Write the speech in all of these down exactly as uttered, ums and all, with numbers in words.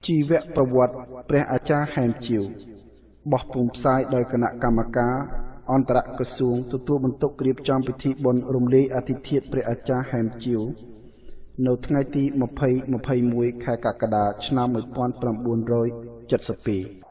ជីវប្រវត្តិព្រះអាចារ្យហែមជាវបោះពុម្ពផ្សាយដោយគណៈកម្មការអន្តរក្រសួងទទួលបន្ទុករៀបចំពិធីបុណ្យរំលាយអធិធាតុព្រះអាចារ្យហែមជាវនៅថ្ងៃទីម្ភៃ ម្ភៃមួយ ខែកក្កដាឆ្នាំmột nghìn chín trăm bảy mươi hai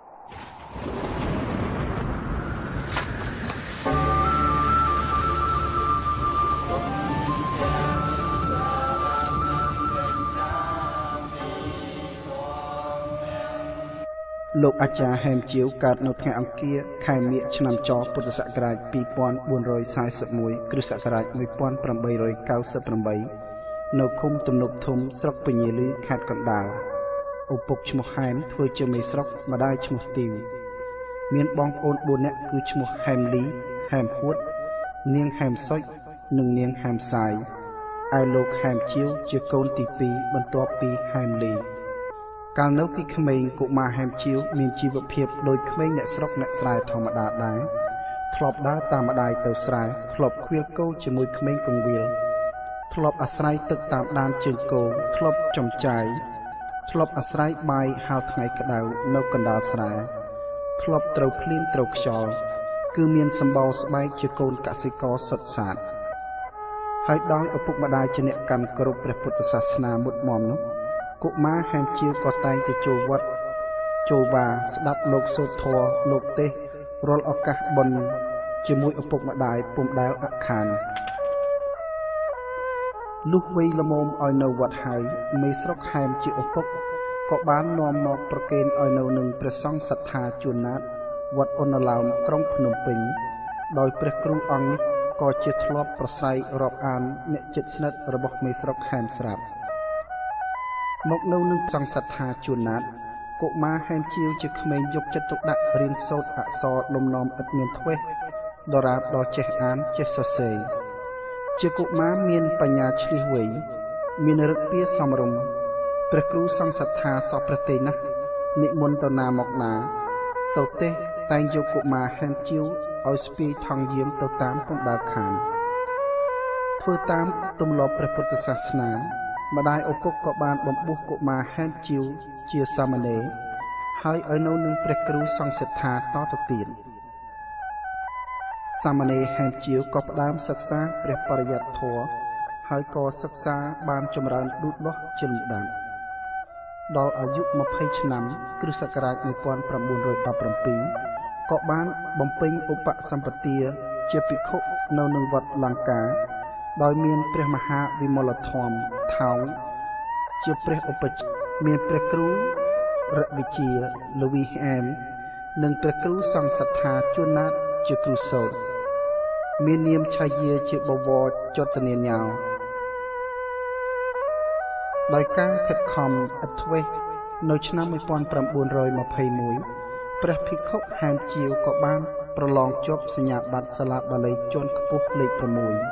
លោកអាចារ្យហែមជាវកើតនៅថ្ងៃអង្គារខែមិញឆ្នាំចពុទ្ធសករាជពីរពាន់បួនរយសែសិបមួយ គ្រិស្តសករាជមួយពាន់ប្រាំបីរយកៅសិបប្រាំបី នៅឃុំទំនប់ធំស្រុកពញាលីខេត្តកណ្ដាលឪពុកឈ្មោះហែមធ្វើជាមេស្រុកម្ដាយឈ្មោះទីវមានបងប្អូនបួននាក់គឺឈ្មោះហែមលីហែមហួតនាងហែមសុចនិងនាងហែមសាយឯលោកហែមជាវជាកូនទីពីរបន្ទាប់ពីហែមលីកាលនៅពីក្មេងកុមារហែមជាវមានជីវភាពដូចក្មេងអ្នកស្រុកអ្នកស្រែធម្មតាដែរធ្លាប់ដើរតាមម្ដាយទៅស្រែធ្លាប់ខ្វៀលគោជាមួយក្មេងកង្វៀលធ្លាប់អាស្រ័យទឹកតាមដានជើងគោធ្លាប់ចំចាយធ្លាប់អាស្រ័យបាយហាលថ្ងៃក្តៅនៅកណ្ដាលស្រែធ្លាប់ត្រូវភ្លៀងត្រូវខ្យល់គឺមានសម្បោរស្បែកជាកូនកសិករសុទ្ធសាធហើយដោយឪពុកម្ដាយជាអ្នកកាន់គោរពព្រះពុទ្ធសាសនាមុតមមនោះកុមារហែមជាវក៏តែងទៅចូលវត្តចូលវាស្ដាប់លោកសូត្រធម៌លោកទេសរាល់ឱកាសបុណ្យជាមួយឪពុកម្ដាយពុំដែលអាក់ខានលុះវ័យល្មមឲ្យនៅវត្តហើយមេស្រុកហែមជាឪពុកក៏បាននាំមកប្រគេនឲ្យនៅនឹងព្រះសង្ឃសត្ថាជួនណាតវត្តអ៊ុនឡោមក្រុងភ្នំពេញដោយព្រះគ្រូអង្គនេះក៏ជាធ្លាប់ប្រស្រ័យរាប់អានអ្នកជិតស្និទ្ធរបស់មេស្រុកហែមស្រាប់មកនៅនឹងសង្ឃសត្ថាជួនណាតកុមារហែមជាវជាក្មេងយកចិត្តទុកដាក់រៀនសូត្រអក្សរលំនាំឥតមានធ្វេសដរាបដល់ចេះអានចេះសរសេរជាកុមារមានបញ្ញាឆ្លៀសវៃមានឫទ្ធិពាសមរម្យព្រះគ្រូសង្ឃសត្ថាសពព្រះទេណាស់និមន្តទៅណាមកណាទៅទេសតែងយកកុមារហែមជាវឲ្យស្ពាយថង់យាមទៅតាមពុំដាល់ខានធ្វើតាមទម្លាប់ព្រះពុទ្ធសាសនាម្ដាយឪពុកក៏បានបំពុះកុមារហែមជាវជាសាមណេរហើយឲ្យនៅនឹងព្រះគ្រូសង្ឃសត្ថាតទៅទៀតសាមណេរហែមជាវក៏ផ្ដើមសិក្សាព្រះបរិយត្តិធម៌ហើយក៏សិក្សាបានចម្រើនលូតលាស់ជាលំដាប់ដល់អាយុម្ភៃឆ្នាំគ្រិស្តសករាជមួយពាន់ប្រាំបួនរយដប់ប្រាំពីរក៏បានបំពេញឧបសម្បទាជាភិក្ខុនៅនឹងវត្តលង្កាដោយមានព្រះមហាវិមលធម៌ថោងជាព្រះឧបជមានព្រះគ្រូរវិជាលវីហែមនិងព្រះគ្រូសង្ឃសត្ថាជួនណាតជាគ្រូសូត្រមាននាមឆាយាជាបវរចតនាញោដោយការខិតខំឥតធ្វេសនៅឆ្នាំមួយពាន់ប្រាំបួនរយម្ភៃមួយព្រះភិក្ខុហែមជាវក៏បានប្រឡងជាប់សញ្ញាបត្រសាលាបាលីជាន់ខ្ពស់លេខប្រាំមួយ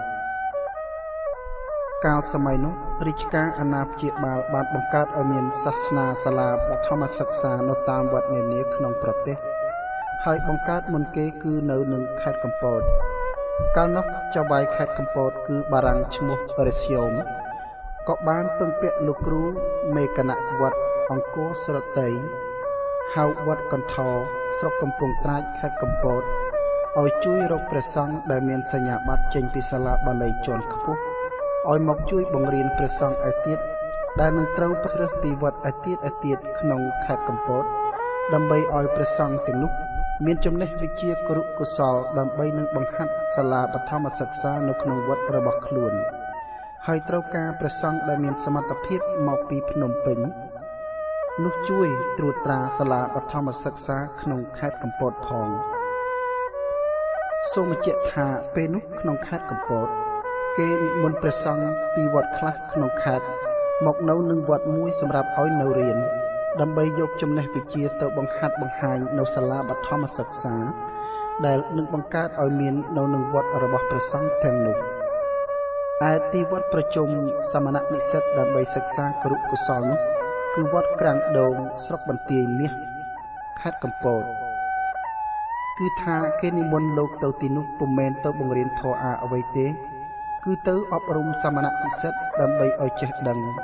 កាលសម័យនោះរាជការអាណាព្យាបាលបានបង្កើតឲ្យមានសាសនាសាលាបឋមសិក្សានៅតាមវត្តនានាក្នុងប្រទេសហើយបង្កើតមុនគេគឺនៅនឹងខេត្តកំពតកាលនោះចៅហ្វាយខេត្តកំពតគឺបារាំងឈ្មោះរេសយ៉ូមក៏បានពឹងពាក់លោកគ្រូមេគណៈវត្តអង្គរស្រតីហៅវត្តកន្ធរស្រុកកំពង់ត្រាចខេត្តកំពតឲ្យជួយរកព្រះសង្ឃដែលមានសញ្ញាបត្រចេញពីសាលាបាលីជាន់ខ្ពស់ឲ្យមកជួយបង្រៀនព្រះសង្ឃឯទៀតដែលនឹងត្រូវប្រឹសពីវត្តឯទៀតឯទៀតក្នុងខេត្តកំពតដើម្បីឲ្យព្រះសង្ឃទាំងនោះមានចំណេះវិជ្ជាគរុកុសលដើម្បីនឹងបង្ហាត់សាលាបឋមសិក្សានៅក្នុងវត្តរបស់ខ្លួនហើយត្រូវការព្រះសង្ឃដែលមានសមត្ថភាពមកពីភ្នំពេញនោះជួយត្រួតត្រាសាលាបឋមសិក្សាក្នុងខេត្តកំពតផងសូមបញ្ជាក់ថាពេលនោះក្នុងខេត្តកំពតគេនិមន្តព្រះសង្ឃពីវត្តខ្លះក្នុងខេត្តមកនៅនឹងវត្តមួយសម្រាប់ឲ្យនៅរៀនដើម្បីយកចំណេះវិជ្ជាទៅបង្ហាត់បង្ហាញនៅសាលាបឋមសិក្សាដែលនឹងបង្កើតឲ្យមាននៅនឹងវត្តរបស់ព្រះសង្ឃទាំងនោះឯទីវត្តប្រជុំសមណនិស្សិតដើម្បីសិក្សាគរុកុសលនោះគឺវត្តក្រាំងដូងស្រុកបន្ទាយមាសខេត្តកំពតគឺថាគេនិមន្តលោកទៅទីនោះពុំមែនទៅបង្រៀនធម៌អាអ្វីទេគឺទៅអប់រំសមណនិស្សិតដើម្បីឲ្យចេះដឹង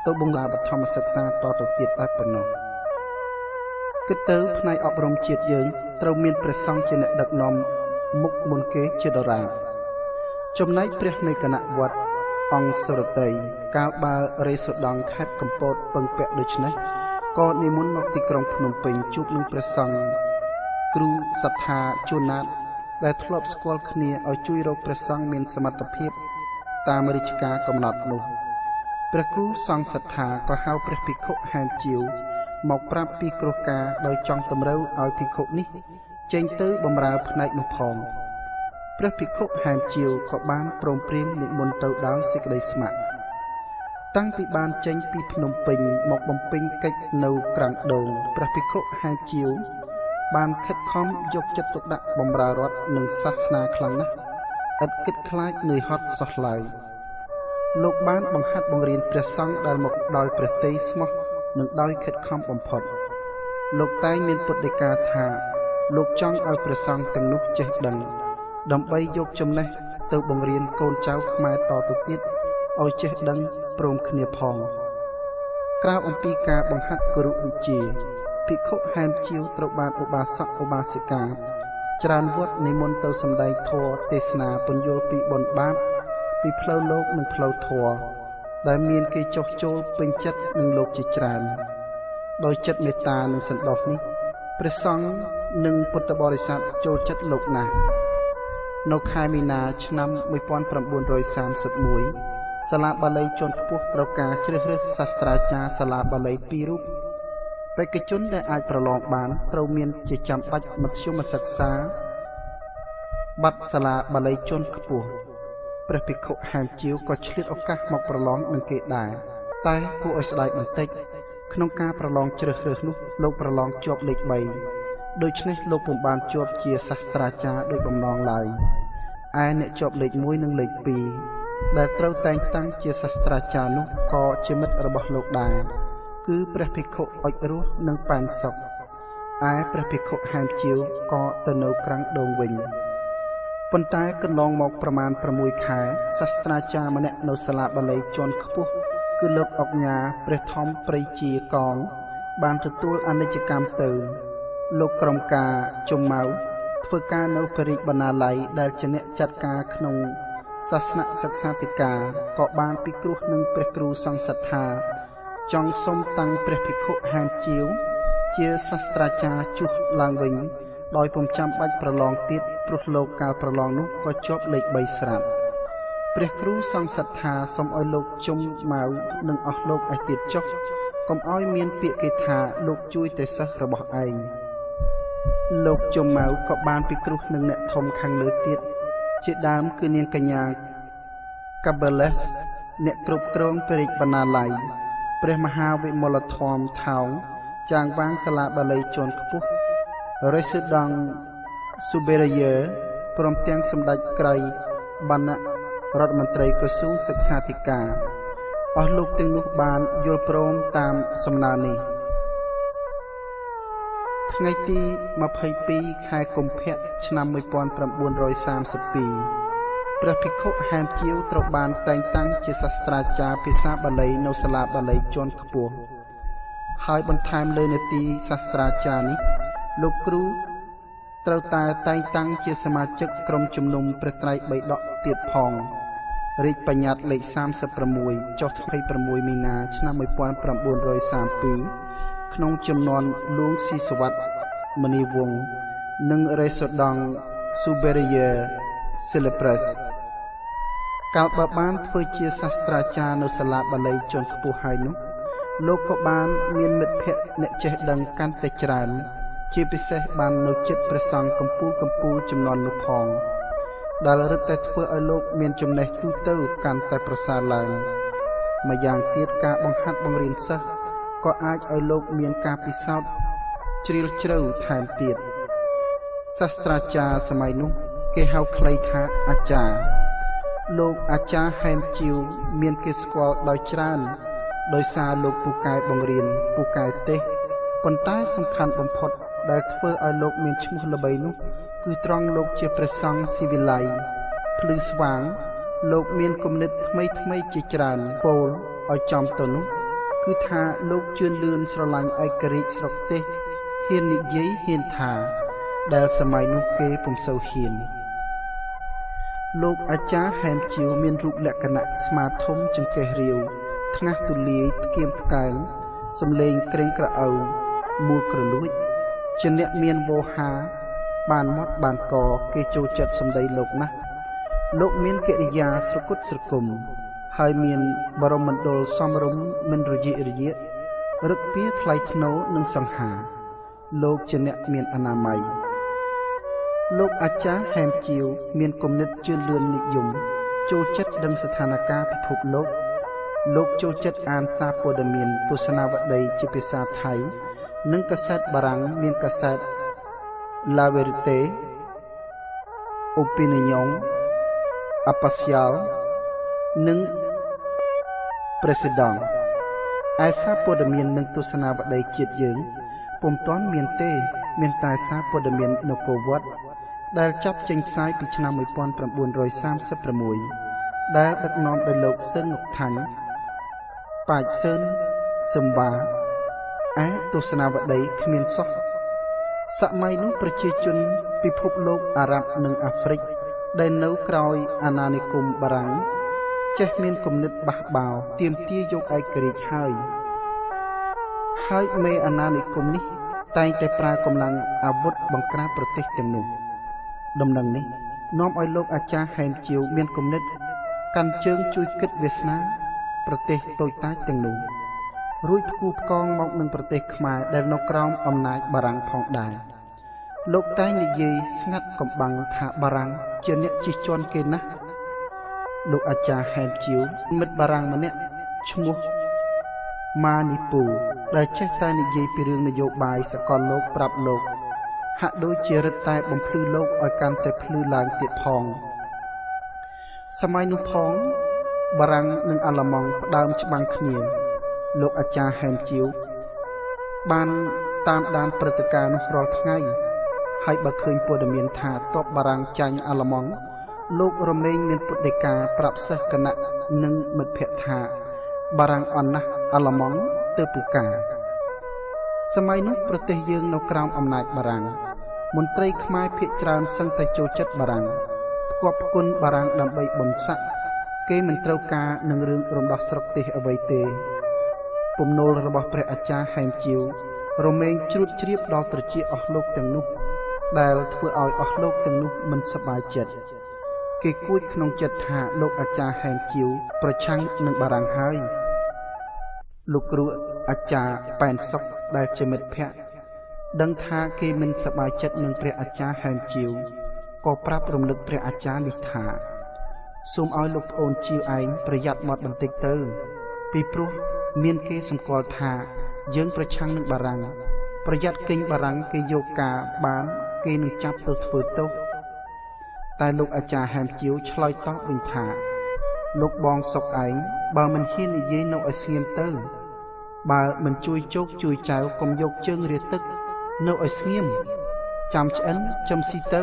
ទៅបង្រៀនបឋមសិក្សាតទៅទៀតតែប៉ុណ្ណោះគិតទៅផ្នែកអប់រំជាតិយើងត្រូវមានព្រះសង្ឃជាអ្នកដឹកនាំមុខមុនគេជាដរាបចំណែកព្រះមេកណវត្តអង្គសុរតីកាលបើរេសុដងខេត្តកំពតពឹងពាក់ដូច្នេះក៏និមន្តមកទីក្រុងភ្នំពេញជួបនឹងព្រះសង្ឃគ្រូសត្ថាជួនណាតដែលធ្លាប់ស្គាល់គ្នាឲ្យជួយរកព្រះសង្ឃមានសមត្ថភាពតាមរាជការកំណត់នោះព្រះគ្រូសង្ឃសត្ថាក៏ហៅព្រះភិក្ខុហែមជាវមកប្រាប់ពីគ្រោះការដោយចង់តម្រូវឲ្យភិក្ខុនេះចេញទៅបម្រើផ្នែកនោះផងព្រះភិក្ខុហែមជាវក៏បានព្រមព្រៀងនិមន្តទៅដោយសេចក្តីស្ម័គ្រតាំងពីបានចេញពីភ្នំពេញមកបំពេញកិច្ចនៅក្រាំងដូងព្រះភិក្ខុហែមជាវបានខិតខំយកចិត្តទុកដាក់បម្រើរដ្ឋនិងសាសនាខ្លាំងណាស់ឥតគិតខ្លាចនឿយហត់សោះឡើយលោកបានបង្ហាត់បង្រៀនព្រះសង្ឃដែលមកដោយព្រះទ័យស្មោះនិងដោយខិតខំបំផុតលោកតែងមានពុទ្ធដីកាថាលោកចង់ឲ្យព្រះសង្ឃទាំងនោះចេះដឹងដើម្បីយកចំណេះទៅបង្រៀនកូនចៅខ្មែរតទៅទៀតឲ្យចេះដឹងព្រមគ្នាផងក្រៅអំពីការបង្ហាត់គរុវិជ្ជាភិក្ខុហែមជាវត្រូវបានឧបាសកឧបាសិកាច្រើនវត្តនិមន្តទៅសម្ដែងធម៌ទេសនាពន្យល់ពីបុណ្យបាបពីផ្លូវលោកនិងផ្លូវធម៌ដែលមានគេចោះចូលពេញចិត្តនឹងលោកជាច្រើនដោយចិត្តមេត្តានិងសន្តោសនេះព្រះសង្ឃនិងពុទ្ធបរិស័ទចូលចិត្តលោកណាស់នៅខែមីនាឆ្នាំmột nghìn chín trăm ba mươi mốtសាលាបាលីជាន់ខ្ពស់ត្រូវការជ្រើសរើសសាស្ត្រាចារ្យសាលាបាលីពីររូបបេក្ខជនដែលអាចប្រឡងបានត្រូវមានជាចាំបាច់មធ្យមសិក្សាប័ណ្ណសាលាបាលីជាន់ខ្ពស់ព្រះភិក្ខុហែមជាវក៏ឆ្លៀតឱកាសមកប្រឡងនឹងគេដែរតែគួរឲ្យស្ដាយបន្តិចក្នុងការប្រឡងជ្រើសរើសនោះលោកប្រឡងជាប់លេខបីដូច្នេះលោកពុំបានជាប់ជាសាស្ត្រាចារ្យដោយបំណងឡើយឯអ្នកជាប់លេខមួយនិងលេខពីរដែលត្រូវតែងតាំងជាសាស្ត្រាចារ្យនោះក៏ជាមិត្តរបស់លោកដែរគឺព្រះភិក្ខុអុចរស់និងប៉ែនសុខឯព្រះភិក្ខុហែមជាវក៏ទៅនៅក្រាំងដូងវិញប៉ុន្តែកន្លងមកប្រមាណ៦ខែសាស្ត្រាចារ្យម្នាក់នៅសាលាបាលីជាន់ខ្ពស់គឺលោកអុកញ៉ាព្រះធម្មព្រៃជាកងបានទទួលអនិច្ចកម្មទៅលោកក្រុមការជុំម៉ៅធ្វើការនៅព្រះរាជបណ្ណាល័យដែលជាអ្នកចាត់ការក្នុងសាសនសិក្សាធិការក៏បានពិគ្រោះនឹងព្រះគ្រូសង្ឃសត្ថាចង់សុំតាំងព្រះភិក្ខុហែមជាវជាសាស្ត្រាចារ្យជុះឡើងវិញដោយពុំចាំបាច់ប្រឡងទៀតព្រោះលោកកាលប្រឡងនោះក៏ជាប់លេខបីស្រាប់ព្រះគ្រូសង្ឃសត្ថាសូមឲ្យលោកជុំម៉ៅនិងអស់លោកឯទៀតចុះកុំឲ្យមានពាក្យគេថាលោកជួយតែសិស្សរបស់ឯងលោកជុំម៉ៅក៏បានពិគ្រោះនឹងអ្នកធំខាងលើទៀតជាដើមគឺនាងកញ្ញាកាបេលេសអ្នកគ្រប់គ្រងព្រះរាជបណ្ណាល័យព្រះមហាវិមលធម្មថោងចាងវាងសាលាបាលីជាន់ខ្ពស់រេសិដង់ស៊ូបេរីយើព្រមទាំងសម្ដេចក្រៃបណ្ណរដ្ឋមន្ត្រីក្រសួងសិក្សាធិការអស់លោកទាំងនោះបានយល់ព្រមតាមសំណើនេះថ្ងៃទីម្ភៃពីរខែកុម្ភៈឆ្នាំmột nghìn chín trăm ba mươi haiព្រះភិក្ខុហែមជាវត្រូវបានតែងតាំងជាសាស្ត្រាចារ្យភាសាបាលីនៅសាលាបាលីជាន់ខ្ពស់ហើយបន្ថែមលើនីតិសាស្ត្រាចារ្យនេះលោកគ្រូត្រូវតែតែងតាំងជាសមាជិកក្រុមជំនុំព្រះត្រៃបិដកទៀតផងរាជបញ្ញត្តិលេខសាមសិបប្រាំមួយចុះថ្ងៃប្រាំមួយមីនាឆ្នាំmột nghìn chín trăm ba mươi haiក្នុងចំនួនលួងស៊ីសវត្តមនីវង្សនិងរេសូដង់ស៊ូបេរីយើស៊ីលេប្រេសកាលបើបានធ្វើជាសាស្ត្រាចារ្យនៅសាលាបាលីជាន់ខ្ពស់ហើយនោះលោកក៏បានមានមិត្តភ័ក្តិអ្នកចេះដឹងកាន់តែច្រើនជាពិសេសបាននៅចិត្តព្រះសង្ឃកម្ពុជាកម្ពុជាចំនួននោះផងដែលរឹតតែធ្វើឲ្យលោកមានចំណេះទូទៅកាន់តែប្រសើរឡើងម្យ៉ាងទៀតការបង្ហាត់បង្រៀនសិស្សក៏អាចឲ្យលោកមានការពិសោធន៍ជ្រាលជ្រៅថែមទៀតសាស្ត្រាចារ្យសម័យនោះគេហៅខ្លីថាអាចារ្យលោកអាចារ្យហែមជាវមានគេស្គាល់ដោយច្រើនដោយសារលោកពូកែបង្រៀនពូកែទេសប៉ុន្តែសំខាន់បំផុតដែលធ្វើឲ្យលោកមានឈ្មោះល្បីនោះគឺត្រង់លោកជាព្រះសង្ឃស៊ីវិល័យភ្លឺស្វាងលោកមានគំនិតថ្មីថ្មីជាច្រើនពោលឲ្យចំទៅនោះគឺថាលោកជឿនលឿនស្រឡាញ់ឯករាជ្យស្រុកទេសហ៊ាននិយាយហ៊ានថាដែលសម័យនោះគេពុំសូវហ៊ានលោកអាចារ្យហែមជាវមានរូបលក្ខណៈស្មាធំចង្កេះរាវថ្ងាស់ទូលាយថ្គាមថ្កើងសំឡេងក្រេងក្រអៅមូលក្រលួចជាអ្នកមានវោហាបានមាត់បានកគេចូលចិត្តសម្ដីលោកណាស់លោកមានកិរិយាស្រគត់ស្រគំហើយមានបរមមណ្ឌលសមរម្យមិនរយាករយារឹកពីថ្លៃថ្នូរនិងសង្ហាលោកជាអ្នកមានអនាម័យលោកអាចារ្យហែមជាវមានគំនិតជឿនលឿននិយមចូលចិត្តដឹងស្ថានភាពពិភពលោកលោកចូលចិត្តអានសារព័ត៌មានទស្សនាវដ្តីជាភាសាថៃនិងកាសែតបារាំងមានកាសែត La Vérité Opinion Impartial និង Président ឯសារព័ត៌មាននិងទស្សនាវដ្តីជាតិយើងពុំទាន់មានទេមានតែសារព័ត៌មាននគរវត្តដែលចាប់ចេញផ្សាយពីឆ្នាំmột nghìn chín trăm ba mươi sáuដែលដឹកនាំដោយលោកសឿនងុកថាញ់ប៉ាច់សឿនសឹមវ៉ាឯទស្សនាវដ្តីគ្មានសោះសម័យនោះប្រជាជនពិភពលោកអារ៉ាប់និងអាហ្វ្រិកដែលនៅក្រោយអាណានិគមបារាំងចេះមានគំនិតបះបោរទាមទារយកឯករាជ្យហើយហើយមេអាណានិគមនេះតែងតែប្រើកម្លាំងអាវុធបង្ក្រាបប្រទេសទាំងនោះដំណឹងនេះនាំឲ្យលោកអាចារ្យហែមជាវមានគំនិតកាន់ជើងជួយគិតវាសនាប្រទេសតូចតាចទាំងនោះរួចផ្គូផ្គងមកនឹងប្រទេសខ្មែរដែលនៅក្រោមអំណាចបារាំងផងដែរលោកតែងនិយាយស្ងាត់កំបាំងថាបារាំងជាអ្នកជិះជាន់គេណាស់លោកអាចារ្យហែមជាវមិត្តបារាំងម្នាក់ឈ្មោះម៉ានីពូដែលចេះតែនិយាយពីរឿងនយោបាយសកលលោកប្រាប់លោកហាក់ដូចជារឹតតែបំភ្លឺលោកឲ្យកាន់តែភ្លឺឡើងទៀតផងសម័យនោះផងបារាំងនិងអាល្លឺម៉ង់ផ្ដើមច្បាំងគ្នាលោកអាចារ្យហែមជាវបានតាមដានព្រឹត្តិការណ៍នោះរាល់ថ្ងៃហើយបើឃើញព័ត៌មានថាទ័ពបារាំងចាញ់អាល្លឺម៉ង់លោករមែងមានពុទ្ធដីកាប្រាប់សិស្សគណៈនិងមិត្តភ័ក្តិថាបារាំងអន់ណាស់អាល្លឺម៉ង់ទើបពូកាសម័យនោះប្រទេសយើងនៅក្រោមអំណាចបារាំងមន្ត្រីខ្មែរភាគច្រើនសឹងតែចូលចិត្តបារាំងផ្គប់ផ្គុនបារាំងដើម្បីបុណ្យស័ក្តិគេមិនត្រូវការនឹងរឿងរំដោះស្រុកទេសអ្វីទេពំនូលរបស់ព្រះអាចារ្យហែមជាវរមែងជ្រួតជ្រាបដល់ត្រចៀកអស់លោកទាំងនោះដែលធ្វើឲ្យអស់លោកទាំងនោះមិនសប្បាយចិត្តគេគួចក្នុងចិត្តថាលោកអាចារ្យហែមជាវប្រឆាំងនឹងបារាំងហើយលោកគ្រូអាចារ្យប៉ែនសុកដែលជាមិត្តភក្តិដឹងថាគេមិនសប្បាយចិត្តនឹងព្រះអាចារ្យហែមជាវក៏ប្រាប់រំលឹកព្រះអាចារ្យនេះថាសូមឲ្យលោកប្អូនជាវឯងប្រយ័ត្នមាត់បន្តិចទៅពីព្រោះមានគេសម្គាល់ថាយើងប្រឆាំងនឹងបារាំងប្រយ័ត្នគេងបារាំងគេយកការបានគេនឹងចាប់ទៅធ្វើទោសតែលោកអាចារ្យហែមជាវឆ្លើយតបវិញថាលោកបងសុកឯងបើមិនហ៊ាននិយាយនៅឲ្យស្ងៀមទៅបើមិនជួយជោគជួយចៅកុំយកជើងរាទឹកនៅឲ្យស្ងៀមចាំឆ្អិនចំស៊ីទៅ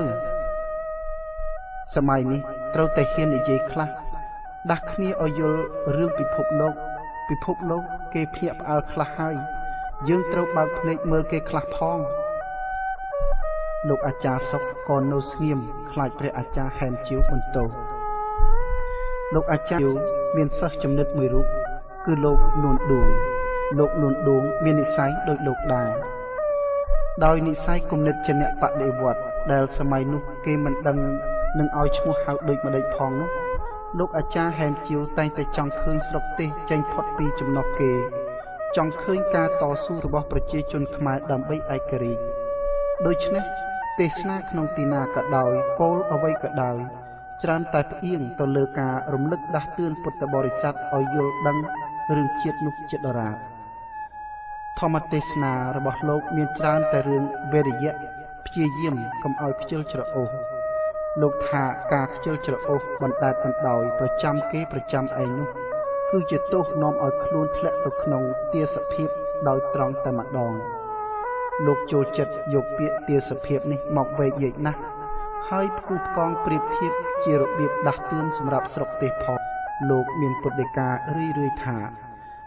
សម័យនេះត្រូវតែហ៊ាននិយាយខ្លះដាស់គ្នាឲ្យយល់រឿងពិភពលោកពិភពលោកគេភ្ញាក់ផ្អើលខ្លះហើយយើងត្រូវបើកភ្នែកមើលគេខ្លះផងលោកអាចារ្យសុកក៏នៅស្ងៀមខ្លាចព្រះអាចារ្យហែមជាវបន្ទោសលោកអាចារ្យមានសិស្សចំណិតមួយរូបគឺលោកនួនឌួងលោកនួនឌួងមាននិស្ស័យដូចលោកដែរដោយនិស្ស័យគំនិតជាអ្នកបដិវត្តដែលសម័យនោះគេមិនដឹងនឹងឲ្យឈ្មោះហៅដូចម្ដេចផងនោះលោកអាចារ្យហែមជាវតែងតែចង់ឃើញស្រុកទេសចេញផុតពីចំណុះគេចង់ឃើញការតស៊ូរបស់ប្រជាជនខ្មែរដើម្បីឯករាជ្យដូច្នេះទេសនាក្នុងទីណាក៏ដោយពោលអ្វីក៏ដោយច្រើនតែផ្អៀងទៅលើការរំលឹកដាស់តឿនពុទ្ធបរិស័ទឲ្យយល់ដឹងរឿងជាតិនោះជាដរាបធម្មទេសនារបស់លោកមានច្រើនតែរឿងវេរយៈព្យាយាមកុំឲ្យខ្ជិលច្រអូសលោកថាការខ្ជិលច្រអូសបណ្តែតបណ្ដោយប្រចាំគេប្រចាំឯងនោះគឺជាទោសនាំឲ្យខ្លួនធ្លាក់ទៅក្នុងទាសភាពដោយត្រង់តែម្ដងលោកចូលចិត្តយកពាក្យទាសភាពនេះមកវែកញែកណាស់ហើយផ្គូផ្គងប្រៀបធៀបជារបៀបដាស់តឿនសម្រាប់ស្រុកទេសផងលោកមានពុទ្ធដីការឿយរឿយថា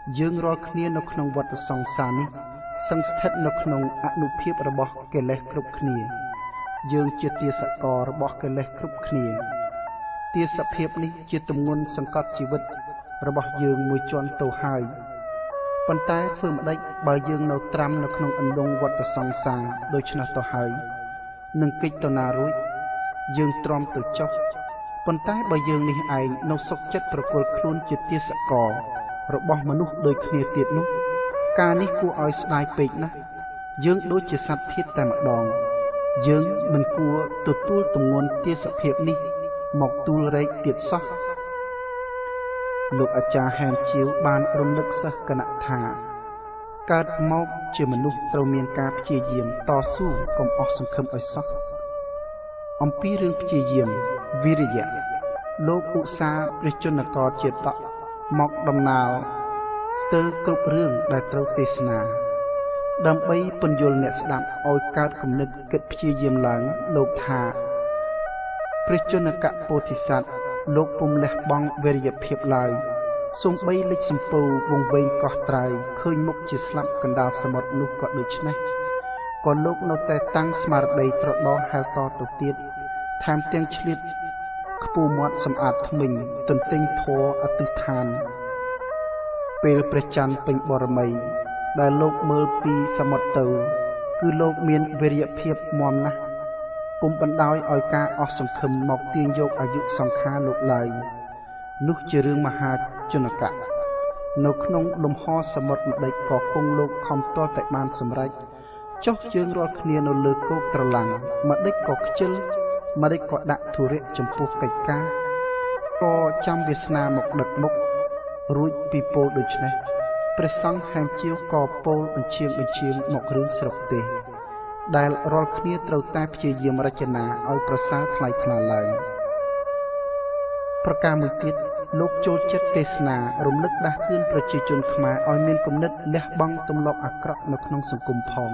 យើងរាល់គ្នានៅក្នុងវដ្តសង្សារនេះសឹងស្ថិតនៅក្នុងអនុភាពរបស់កិលេសគ្រប់គ្នាយើងជាទាសកររបស់កិលេសគ្រប់គ្នាទាសភាពនេះជាទម្ងន់សង្កត់ជីវិតរបស់យើងមួយជាន់ទៅហើយប៉ុន្តែធ្វើម្ដេចបើយើងនៅត្រាំនៅក្នុងអន្លង់វដ្តសង្សារដូច្នោះទៅហើយនឹងកិច្ចទៅណារួចយើងទ្រាំទៅចុះប៉ុន្តែបើយើងនេះឯងនៅសុខចិត្តប្រគល់ខ្លួនជាទាសកររបស់មនុស្សដូចគ្នាទៀតនោះការនេះគួរឲ្យស្ដាយពេកណាស់យើងដូចជាសត្វធាតុតែម្ដងយើងមិនគួរទទួលទម្ងន់ទាសភាពនេះមកទូលរែកទៀតសោះលោកអាចារ្យហែមជាវបានរំលឹកសិស្សគណៈថាកើតមកជាមនុស្សត្រូវមានការព្យាយាមតស៊ូកុំអស់សង្ឃឹមឲ្យសោះអំពីរឿងព្យាយាមវិរិយៈលោកឧស្សាហ៍ព្រះជន្មករជាដកមកដំណើរស្ទើរគ្រប់រឿងដែលត្រូវទេសនាដើម្បីពន្យល់អ្នកស្ដាប់ឲ្យកើតគំនិតគិតព្យាយាមឡើងលោកថាព្រះជន្មកពោធិសត្វលោកពុំលះបង់វិរិយភាពឡើយសូម្បីលេចសំពៅវងវែងកោះត្រៃឃើញមុខជាស្លាប់កណ្ដាលសមុទ្រនោះក៏ដូច្នេះក៏លោកនៅតែតាំងស្មារតីត្រដោះហែលតទៅទៀតថែមទាំងឆ្លៀតខ្ពូមាត់សម្អាតថ្មិញទន្ទិញធរអតិដ្ឋានពេលព្រះច័ន្ទពេញបរមីដែលលោកមើលពីសមុទ្រទៅគឺលោកមានវិរិយភាពមាំណាស់ពុំបណ្ដោយឲ្យការអស់សង្ឃឹមមកទាញយកអាយុសង្ខារលោកឡើយនោះជារឿងមហាជនកៈនៅក្នុងលំហសមុទ្រម្ដេចក៏គង់លោកខំតតែបានសម្រេចចុះយើងរាល់គ្នានៅលើគោកត្រឡាំងម្ដេចក៏ខ្ជិលម្ដេចក៏ដាក់ធុរៈចំពោះកិច្ចការក៏ចាំវាសនាមកដឹកមុខរួចពីពោលដូច្នេះព្រះសង្ឃហែមជាវក៏ពោលបញ្ជាបញ្ជាមករឿងស្រុកទេដែលរាល់គ្នាត្រូវតែព្យាយាមរចនាឲ្យប្រសើរថ្លៃថ្លាឡើងប្រការមួយទៀតលោកចូលចិត្តទេសនារំលឹកដាស់តឿនប្រជាជនខ្មែរឲ្យមានគំនិតលះបង់ទម្លាប់អាក្រក់នៅក្នុងសង្គមផង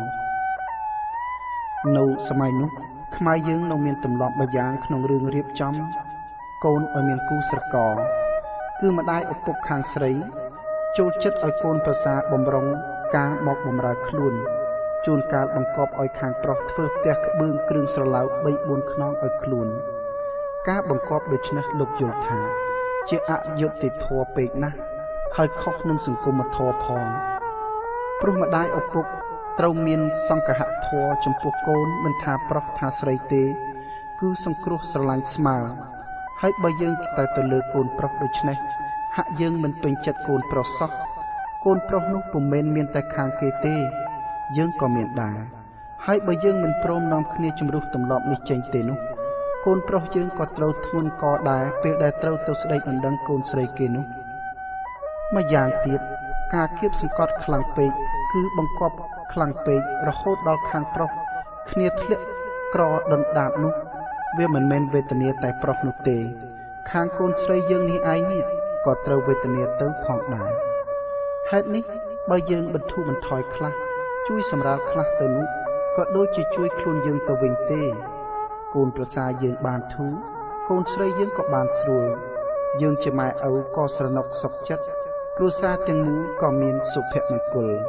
នៅសម័យនោះខ្មែរយើងនៅមានទម្លាប់មួយយ៉ាងក្នុងរឿងរៀបចំកូនឲ្យមានគូស្រករគឺម្ដាយឪពុកខាងស្រីចូលចិត្តឲ្យកូនប្រសាបំរុងការមកបម្រើខ្លួនជួនកាលបង្កប់ឲ្យខាងប្រុសធ្វើផ្ទះក្បឿងគ្រឿងស្រឡៅ បីបួន ខ្នងឲ្យខ្លួនការបង្កប់ដូច្នេះលោកយល់ថាជាអយុត្តិធម៌ពេកណាស់ហើយខុសនឹងសង្គមធម៌ផងព្រោះម្ដាយឪពុកត្រូវមានសង្ឃហធម៌ចំពោះកូនមិនថាប្រុសថាស្រីទេគឺសង្គ្រោះស្រឡាញ់ស្មើហើយបើយើងតែទៅលើកូនប្រុសដូច្នេះហាក់យើងមិនពេញចិត្តកូនប្រុសសោះកូនប្រុសនោះពុំមែនមានតែខាងគេទេយើងក៏មានដែរហើយបើយើងមិនព្រមនាំគ្នាជំរុះទម្លាប់នេះចេញទេនោះកូនប្រុសយើងក៏ត្រូវធ្ងន់កដែរពេលដែលត្រូវទៅស្ដីដណ្ដឹងកូនស្រីគេនោះម្យ៉ាងទៀតការគៀបសង្កត់ខ្លាំងពេកគឺបង្កប់ខ្លាំងពេករហូតដល់ខាងប្រុសគ្នាធ្លាក់ក្រដណ្ដាបនោះវាមិនមែនវេទនាតែប្រុសនោះទេខាងកូនស្រីយើងនេះឯងនេះក៏ត្រូវវេទនាទៅផងដែរហេតុនេះបើយើងបន្ធូរបន្ថយខ្លះជួយសម្រាលខ្លះទៅនោះក៏ដូចជាជួយខ្លួនយើងទៅវិញទេកូនប្រសាយើងបានធូរកូនស្រីយើងក៏បានស្រួលយើងជាម៉ែឪក៏ស្រណុកសុខចិត្តគ្រួសារទាំងមូលក៏មានសុភមង្គល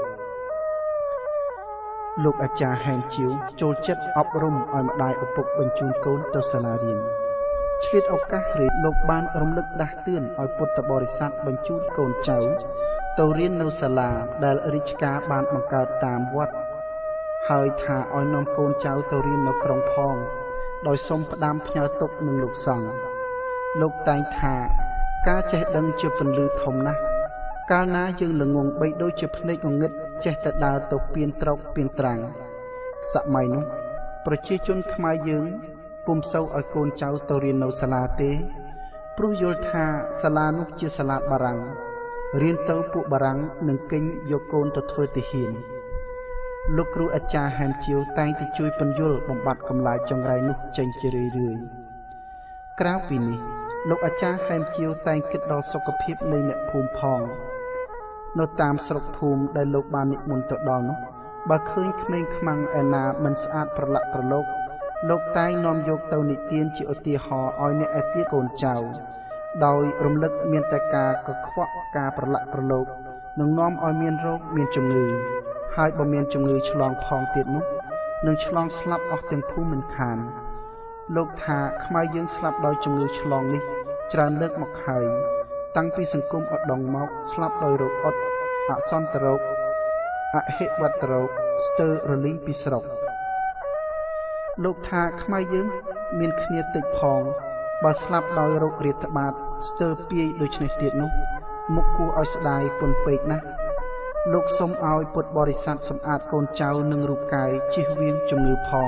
លោកអាចារ្យហែមជាវចូលចិត្តអប់រំឲ្យម្ដាយឪពុកបញ្ជូនកូនទៅសាលារៀនឆ្លៀតឱកាសរៀនលោកបានរំលឹកដាស់តឿនឲ្យពុទ្ធបរិស័ទបញ្ជូនកូនចៅទៅរៀននៅសាលាដែលរាជការបានបង្កើតតាមវត្តហើយថាឲ្យនាំកូនចៅទៅរៀននៅក្រុងផងដោយសូមផ្ដាំផ្ញើទុកនឹងលោកសង្ឃលោកតែងថាការចេះដឹងជាពន្លឺធំណាស់កាលណាយើងល្ងងបីដូចជាភ្នែកងងឹតចេះតែដើរទៅពៀនត្រោកពៀនត្រាំងសម័យនោះប្រជាជនខ្មែរយើងពុំសូវឲ្យកូនចៅទៅរៀននៅសាលាទេព្រោះយល់ថាសាលានោះជាសាលាបារាំងរៀនទៅពួកបារាំងនឹងកេញយកកូនទៅធ្វើទាហានលោកគ្រូអាចារ្យហែមជាវតែងតែជួយពន្យល់បំបត្តិកម្លាចចង្រៃនោះចេញជារឿយៗក្រៅពីនេះលោកអាចារ្យហែមជាវតែងគិតដល់សុខភាពនៃអ្នកភូមិផងនៅតាមស្រុកភូមិដែលលោកបាននិមន្តទៅដល់នោះបើឃើញក្មេងខ្មាំងឯណាមិនស្អាតប្រឡាក់ប្រឡូកលោកតែងនាំយកទៅនិទានជាឧទាហរណ៍ឲ្យអ្នកឯទៀតកូនចៅដោយរំលឹកមានតែការកខ្វក់ការប្រឡាក់ប្រឡូកនឹងនាំឲ្យមានរោគមានជំងឺហើយបើមានជំងឺឆ្លងផងទៀតនោះនឹងឆ្លងស្លាប់អស់ទាំងភូមិមិនខានលោកថាខ្មែរយើងស្លាប់ដោយជំងឺឆ្លងនេះច្រើនលើកមកហើយតាំងពីសង្គមឧត្តមមកស្លាប់ដោយរោគអុតអសន្នរោគអហិវត្តរោគស្ទើររលីងពីស្រុកលោកថាខ្មែរយើងមានគ្នាតិចផងបើស្លាប់ដោយរោគរាតត្បាតស្ទើរពាយដូចនេះទៀតនោះមុខគួរឲ្យស្ដាយពន់ពេកណាស់លោកសូមឲ្យពុទ្ធបរិស័ទសម្អាតកូនចៅនិងរូបកាយជៀសវាងជំងឺផង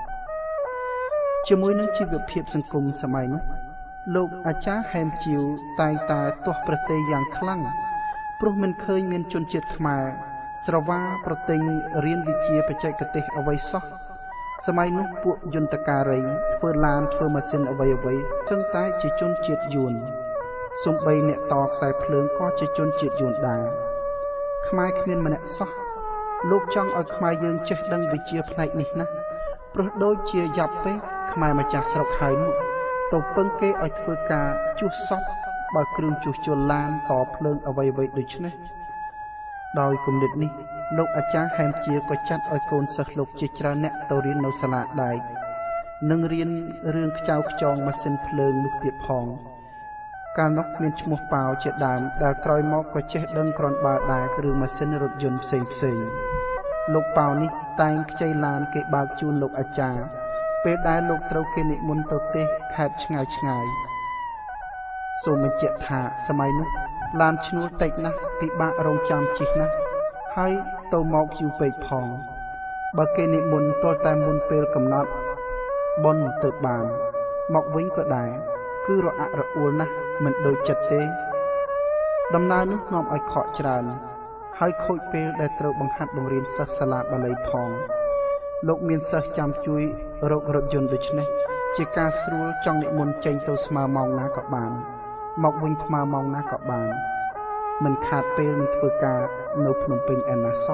ជាមួយនឹងជីវភាពសង្គមសម័យនោះលោកអាចារ្យហែមជីវតែងតែទាស់ប្រទេសយ៉ាងខ្លាំងព្រោះមិនឃើញមានជនជាតិខ្មែរស្រវាប្រទិញរៀនវិជ្ជាបច្ចេកទេសអ្វីសោះសម័យនោះពួកយន្តការីធ្វើឡានធ្វើម៉ាស៊ីនអ្វីអ្វីចឹងតែជាជនជាតិយួនសំបីអ្នកតខ្សែភ្លើងក៏ជាជនជាតិយួនដែរខ្មែរគ្មានម្នាក់សោះលោកចង់ឲ្យខ្មែរយើងចេះដឹងវិជ្ជាផ្នែកនេះណាព្រោះដូចជាយ៉ាប់ពេកខ្មែរម្ចាស់ស្រុកហើយនោះទៅពឹងគេឲ្យធ្វើការជួសសពបើគ្រឿងជួសជុលឡានតភ្លើងអ្វីអ្វីដូចនេះដោយគំនិតនេះលោកអាចារ្យហែមជាក៏ចាត់ឲ្យកូនសិស្សលោកជាច្រើនអ្នកទៅរៀននៅសាលាដែកនិងរៀនរឿងខ្ចៅខ្ចងម៉ាស៊ីនភ្លើងនោះទៀតផងកាលនោះមានឈ្មោះប៉ាវជាដើមដែលក្រោយមកក៏ចេះដឹងគ្រាន់បើដែររឿងម៉ាស៊ីនរថយន្តផ្សេងផ្សេងលោកប៉ាវនេះតែងខ្ចីឡានគេបើកជូនលោកអាចារ្យពេលដែលលោកត្រូវគេនិមន្តទៅទេសខេត្តឆ្ងាយឆ្ងាយសូមបញ្ជាក់ថាសម័យនោះឡានឈ្នួលតិចណាស់ពិបាករងចាំជិះណាស់ហើយទៅមកយូរពេកផងបើគេនិមន្តទាល់តែមុនពេលកំណត់បុណ្យទៅបានមកវិញក៏ដែរគឺរអាក់រអួលណាស់មិនដូចចិត្តទេដំណើរនោះនាំឲ្យខកច្រើនហើយខូចពេលដែលត្រូវបង្ហាត់បង្រៀនសិស្សសាលាបាលីផងលោកមានសិស្សចាំជួយរករថយន្តដូច្នេះជាការស្រួលចង់និមន្តចេញទៅស្មើម៉ោងណាក៏បានមកវិញស្មើម៉ោងណាក៏បានមិនខាតពេលនឹងធ្វើការនៅភ្នំពេញឯណាសោះ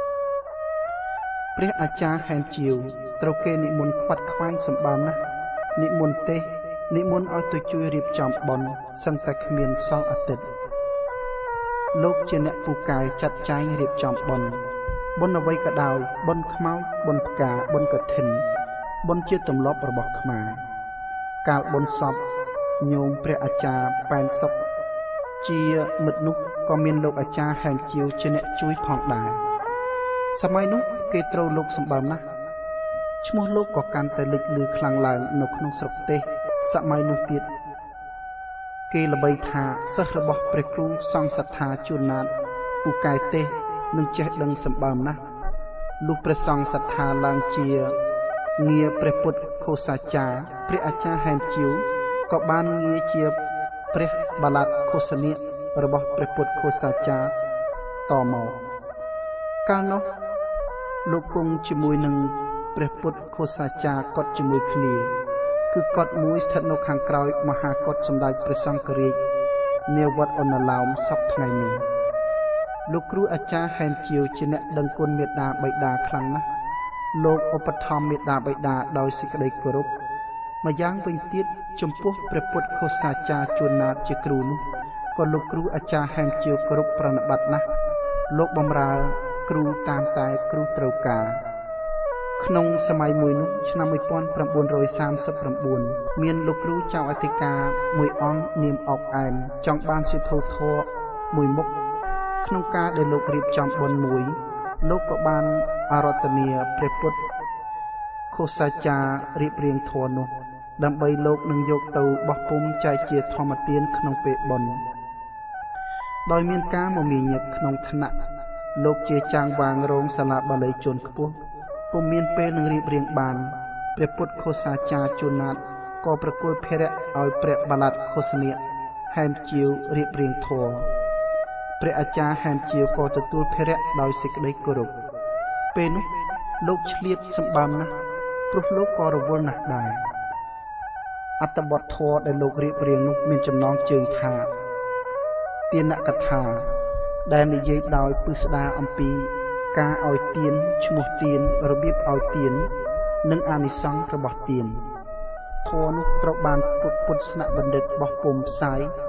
ព្រះអាចារ្យហែមជាវត្រូវគេនិមន្តខ្វាត់ខ្វែងសម្បើមណាស់និមន្តទេសនិមន្តឲ្យទៅជួយរៀបចំបុណ្យសឹងតែគ្មានសល់អាទិត្យលោកជាអ្នកពូកែចាត់ចែងរៀបចំបុណ្យបុណ្យអ្វីក៏ដោយបុណ្យខ្មោចបុណ្យផ្កាបុណ្យកឋិនបុណ្យជាទម្លាប់របស់ខ្មែរកាលបុណ្យសពញោមព្រះអាចារ្យប៉ែនសុខជាមិត្តនោះក៏មានលោកអាចារ្យហែមជាវជាអ្នកជួយផងដែរសម័យនោះគេត្រូវលោកសម្បើមណាស់ឈ្មោះលោកក៏កាន់តែលេចលឺខ្លាំងឡើងនៅក្នុងស្រុកទេសសម័យនោះទៀតគេល្បីថាសិស្សរបស់ព្រះគ្រូសង្ឃសត្ថាជួនណាតពូកែទេសនឹងចេះដឹងសម្បើមណាស់លុះព្រះសង្ឃសត្ថាឡើងជាងារព្រះពុទ្ធឃោសាចារ្យព្រះអាចារ្យហែមជាវក៏បានងារជាព្រះបាឡាត់ឃោសនិករបស់ព្រះពុទ្ធឃោសាចារ្យតមកកាលនោះលោកគង់ជាមួយនឹងព្រះពុទ្ធឃោសាចារ្យកត់ជាមួយគ្នាគឺកត់មួយស្ថិតនៅខាងក្រោយមហាកត់សម្ដេចព្រះសង្ឃរាជនាវត្តអនឡោមសពថ្ងៃនេះលោកគ្រូអាចារ្យហែមជាវជាអ្នកដឹងគុណមេត្តាបិតាខ្លាំងណាស់លោកឧបត្ថម្ភមេត្តាបិតាដោយសេចក្តីគោរពម្យ៉ាងវិញទៀតចំពោះព្រះពុទ្ធឃោសាចារ្យជួនណាតជាគ្រូនោះក៏លោកគ្រូអាចារ្យហែមជាវគោរពប្រណិប័តណាស់លោកបម្រើគ្រូតាមតែគ្រូត្រូវការក្នុងសម័យមួយនោះឆ្នាំmột nghìn chín trăm ba mươi chínមានលោកគ្រូចៅអធិការមួយអង្គនាមអុកអែមចង់បានសិទ្ធិធម៌មួយមុខក្នុងការដែលលោករៀបចំបុណ្យមួយលោកក៏បានអារាធនាព្រះពុទ្ធឃោសាចារ្យរៀបរៀងធម៌នោះដើម្បីលោកនឹងយកទៅបោះពុម្ពចែកជាធម្មទានក្នុងពេលបុណ្យដោយមានការមមាញឹកក្នុងថ្នាក់លោកជាចាងវាងរោងសាលាបាលីជាន់ខ្ពស់ពុំមានពេលនឹងរៀបរៀងបានព្រះពុទ្ធឃោសាចារ្យជួនណាតក៏ប្រគល់ភារៈឲ្យព្រះបាឡាត់ឃោសនិកហែមជាវរៀបរៀងធម៌ព្រះអាចារ្យហែមជាវក៏ទទួលភារៈដោយសេចក្តីគោរពពេលនោះលោកឆ្លៀតសម្បើមណាស់ព្រោះលោកក៏រវល់ណាស់ដែរអត្ថបទធម៌ដែលលោករៀបរៀងនោះមានចំណងជើងថាទានកថាដែលនិយាយដោយពិស្ដារអំពីការឲ្យទានឈ្មោះទានរបៀបឲ្យទាននិងអានិសង្សរបស់ទានធម៌នោះត្រូវបានពុទ្ធពុទ្ធស្នាក់បណ្ឌិតបោះពុម្ពផ្សាយ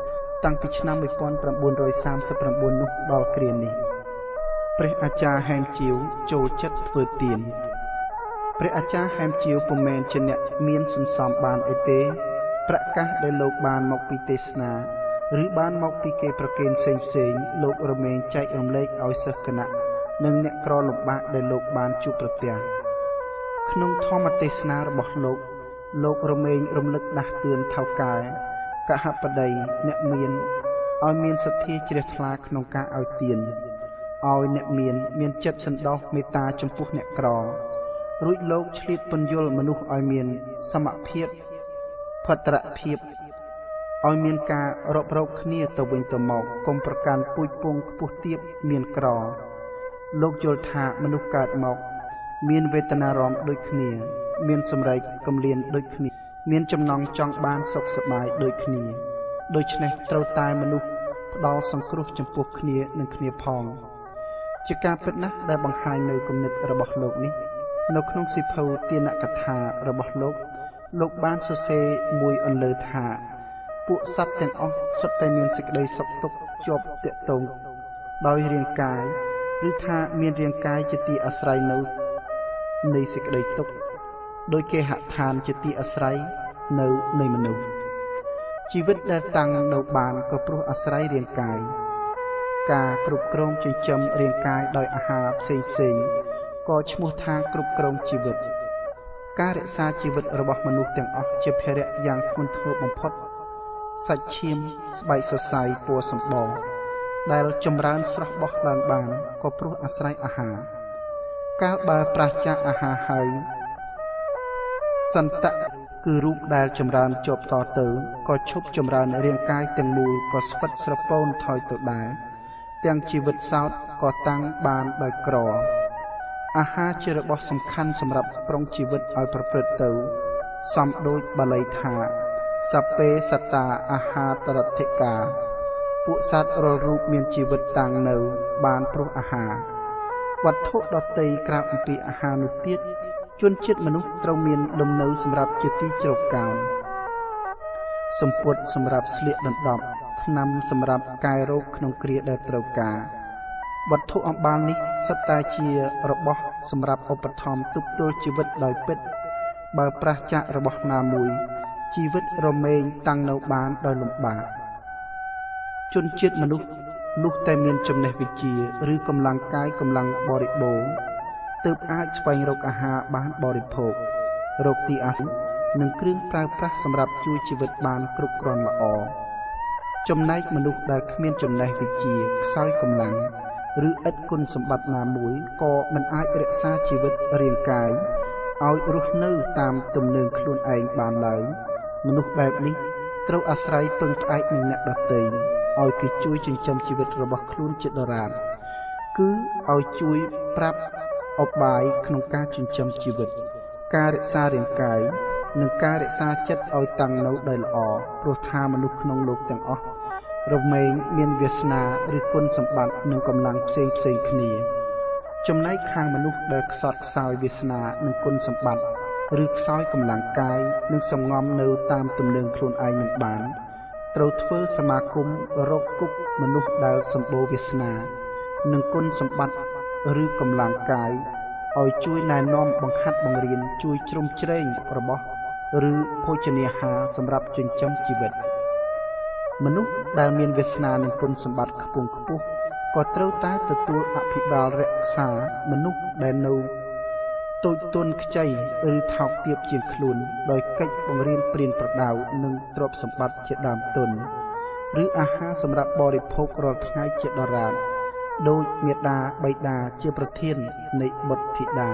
តាំងពីឆ្នាំmột nghìn chín trăm ba mươi chínនោះដល់គ្រានេះព្រះអាចារ្យហែមជាវចូលចិត្តធ្វើទានព្រះអាចារ្យហែមជាវពុំមែនជាអ្នកមានសន្សំបានអីទេប្រកាសដែលលោកបានមកពីទេសនាឬបានមកពីគេប្រកេនផ្សេងផ្សេងលោករមែងចែករំលែកឲ្យសិស្សគណៈនិងអ្នកក្រលំបាកដែលលោកបានជួបប្រទះក្នុងធម្មទេសនារបស់លោកលោករមែងរំលឹកដាស់តឿនថៅកែកហបតីអ្នកមានឲ្យមានសទ្ធាជ្រះថ្លាក្នុងការឲ្យទានឲ្យអ្នកមានមានចិត្តសន្តោសមេត្តាចំពោះអ្នកក្ររួចលោកឆ្លៀតពន្យល់មនុស្សឲ្យមានសមភាពភត្តរភាពឲ្យមានការរាប់រកគ្នាទៅវិញទៅមកកុំប្រកាន់ពូជពងខ្ពស់ទាបមានក្រលោកយល់ថាមនុស្សកើតមកមានវេទនារំដូចគ្នាមានសម្រែកកំលៀនដូចគ្នាមានចំណងចង់បានសុខសប្បាយដូចគ្នាដូច្នេះត្រូវតែមនុស្សផ្ដល់សង្គ្រោះចំពោះគ្នានឹងគ្នាផងជាការពិតណាស់ដែលបង្ហាញនៅគំនិតរបស់លោកនេះនៅក្នុងសៀវភៅទានកថារបស់លោកលោកបានសរសេរមួយអន្លើថាពួកសត្វទាំងអស់សុទ្ធតែមានសេចក្តីសុខទុក្ខជាប់ទាក់ទងដោយរាងកាយឬថាមានរាងកាយជាទីអាស្រ័យនៅនៃសេចក្តីទុក្ខដោយគេហដ្ឋានជាទីអាស្រ័យនៅនៃមនុស្សជីវិតដែលតាំងនៅបានក៏ព្រោះអាស្រ័យរាងកាយការគ្រប់គ្រងចិញ្ចឹមរាងកាយដោយអាហារផ្សេងផ្សេងក៏ឈ្មោះថាគ្រប់គ្រងជីវិតការរក្សាជីវិតរបស់មនុស្សទាំងអស់ជាភារៈយ៉ាងធ្ងន់ធ្ងរបំផុតសាច់ឈាមស្បែកសរសៃពណ៌សម្បរដែលចម្រើនស្រស់បោះឡើងបានក៏ព្រោះអាស្រ័យអាហារកាលបើប្រះចាកអាហារហើយសន្តៈគឺរូបដែលចម្រើនជាប់តទៅក៏ឈប់ចម្រើនរាងកាយទាំងមូលក៏ស្វិតស្រពោនថយទៅដែរទាំងជីវិតសោតក៏តាំងបានដោយក្រអាហារជារបស់សំខាន់សម្រាប់ប្រុងជីវិតឲ្យប្រព្រឹត្តទៅសំដូចបាលីថាសពេសតាអាហាតរតិកាពួកសត្វរាល់រូបមានជីវិតតាំងនៅបានព្រោះអាហារវត្ថុដតីក្រៅអំពីអាហារនោះទៀតជនជាតិមនុស្សត្រូវមានលំនៅសម្រាប់ជាទីជ្រកកោនសម្ពុតសម្រាប់ស្លៀកដណ្ដប់ថ្នាំសម្រាប់កាយរោគក្នុងគ្រាដែលត្រូវការវត្ថុអំបាលនេះសុទ្ធតែជារបស់សម្រាប់ឧបត្ថម្ភទប់ទល់ជីវិតដោយពិតបើប្រះចាករបស់ណាមួយជីវិតរមែងតាំងនៅបានដោយលំបាកជនជាតិមនុស្សនោះតែមានចំណេះវិជ្ជាឬកម្លាំងកាយកម្លាំងបរិបូរណ៍ទើបអាចស្វែងរកអាហារបានបរិភោគរកទីអាស្រ័យនិងគ្រឿងប្រើប្រាស់សម្រាប់ជួយជីវិតបានគ្រប់គ្រាន់ល្អចំណែកមនុស្សដែលគ្មានចំណេះវិជ្ជាខ្សោយកម្លាំងឬឥតគុណសម្បត្តិណាមួយក៏មិនអាចរក្សាជីវិតរាងកាយឲ្យរស់នៅតាមទំនើងខ្លួនឯងបានឡើយមនុស្សបែបនេះត្រូវអាស្រ័យពឹងផ្អែកនឹងអ្នកដទៃឲ្យគេជួយចិញ្ចឹមជីវិតរបស់ខ្លួនជាដរាបគឺឲ្យជួយប្រាប់អបាយក្នុងការចិញ្ចឹមជីវិតការរក្សារាងកាយនិងការរក្សាចិត្តឲ្យតាំងនៅដោយល្អព្រោះថាមនុស្សក្នុងលោកទាំងអស់រមែងមានវាសនាឬគុណសម្បត្តិនិងកម្លាំងផ្សេងផ្សេងគ្នាចំណែកខាងមនុស្សដែលខ្សត់ខ្សោយវាសនានិងគុណសម្បត្តិឬខ្សោយកម្លាំងកាយនិងសំងំនៅតាមទំនើងខ្លួនឯងមិនបានត្រូវធ្វើសមាគមរកគប់មនុស្សដែលសម្បូរវាសនានិងគុណសម្បត្តិឬកម្លាំងកាយឲ្យជួយណែនាំបង្ហាត់បង្រៀនជួយជ្រោមជ្រែងរបស់ឬភោជនាហារសម្រាប់ចិញ្ចឹមជីវិតមនុស្សដែលមានវាសនានិងគុណសម្បត្តិខ្ពង់ខ្ពស់ក៏ត្រូវតែទទួលអភិបាលរក្សាមនុស្សដែលនៅតូចទន់ខ្ចីឬថោកទាបជាងខ្លួនដោយកិច្ចបង្រៀនព្រានប្រដៅនិងទ្រព្យសម្បត្តិជាដើមទុនឬអាហារសម្រាប់បរិភោគរាល់ថ្ងៃជាដរាបដោយមេដាបៃតាជាប្រធាននៃបុត្រធីតា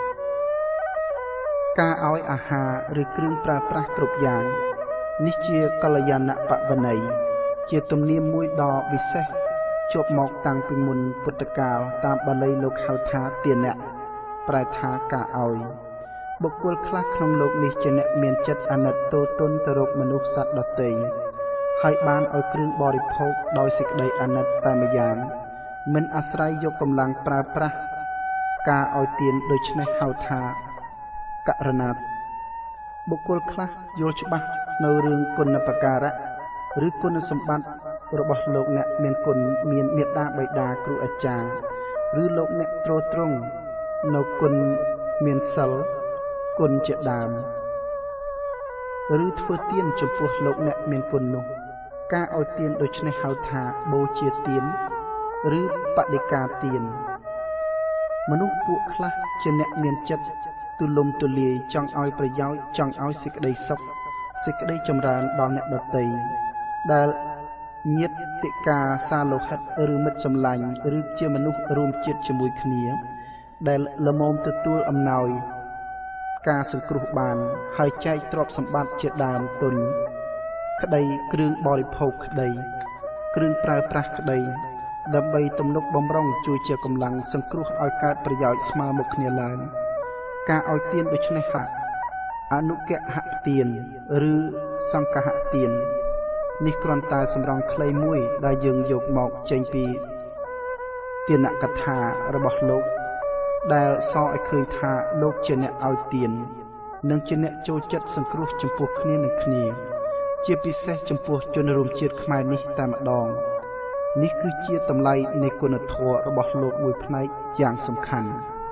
ការឲ្យអាហារឬគ្រឿងប្រើប្រាស់គ្រប់យ៉ាងនេះជាកល្យាណបវន័យជាទំនៀមមួយដ៏វិសេសជាប់មកតាំងពីមុនពុទ្ធកាលតាមបាលីលោកហៅថាទានៈប្រែថាការឲ្យបុគ្គលខ្លះក្នុងលោកនេះជាអ្នកមានចិត្តអាណិតទោទនទៅរកមនុស្សសត្វដទៃហើយបានឲ្យគ្រឿងបរិភោគដោយសេចក្តីអាណិតតែម្យ៉ាងមិនអាស្រ័យយកកម្លាំងប្រើប្រាស់ការឲ្យទានដូច្នេះហៅថាករណាបុគ្គលខ្លះយល់ច្បាស់នៅរឿងគុណបការៈឬគុណសម្បត្តិរបស់លោកអ្នកមានគុណមានមេត្តាបិតាគ្រូអាចារ្យឬលោកអ្នកទ្រទ្រង់នៅគុណមានសិលគុណជាដើមឬធ្វើទានចំពោះលោកអ្នកមានគុណនោះការឲ្យទានដូច្នេះហៅថាបូជាទានឬបដិការទានមនុស្សពួកខ្លះជាអ្នកមានចិត្តទូលំទូលាយចង់ឲ្យប្រយោជន៍ចង់ឲ្យសេចក្តីសុខសេចក្តីចម្រើនដល់អ្នកដទៃដែលញាតិកាសាលោហិតឬមិត្តសម្លាញ់ឬជាមនុស្សរួមជាតិជាមួយគ្នាដែលល្មមទទួលអំណោយការសង្គ្រោះបានហើយចែកទ្រព្យសម្បត្តិជាដើមទុនក្តីគ្រឿងបរិភោគក្តីគ្រឿងប្រើប្រាស់ក្តីដើម្បីទំនុកបំរុងជួយជាកម្លាំងសង្គ្រោះឲ្យកើតប្រយោជន៍ស្មើមុខគ្នាឡើងការឲ្យទានដូច្នេះហ่ะអនុកហទានឬសង្កហទាននេះគ្រាន់តែសម្រងខ្លីមួយដែលយើងយកមកចេញពីទានកថារបស់លោកដែលសរឲ្យឃើញថាលោកជាអ្នកឲ្យទាននិងជាអ្នកចូលចិត្តសង្គ្រោះចំពោះគ្នានឹងគ្នាជាពិសេសចំពោះជនរួមជាតិខ្មែរនេះតែម្ដងនេះគឺជាតម្លៃនៃគុណធម៌របស់លោកមួយផ្នែកយ៉ាងសំខាន់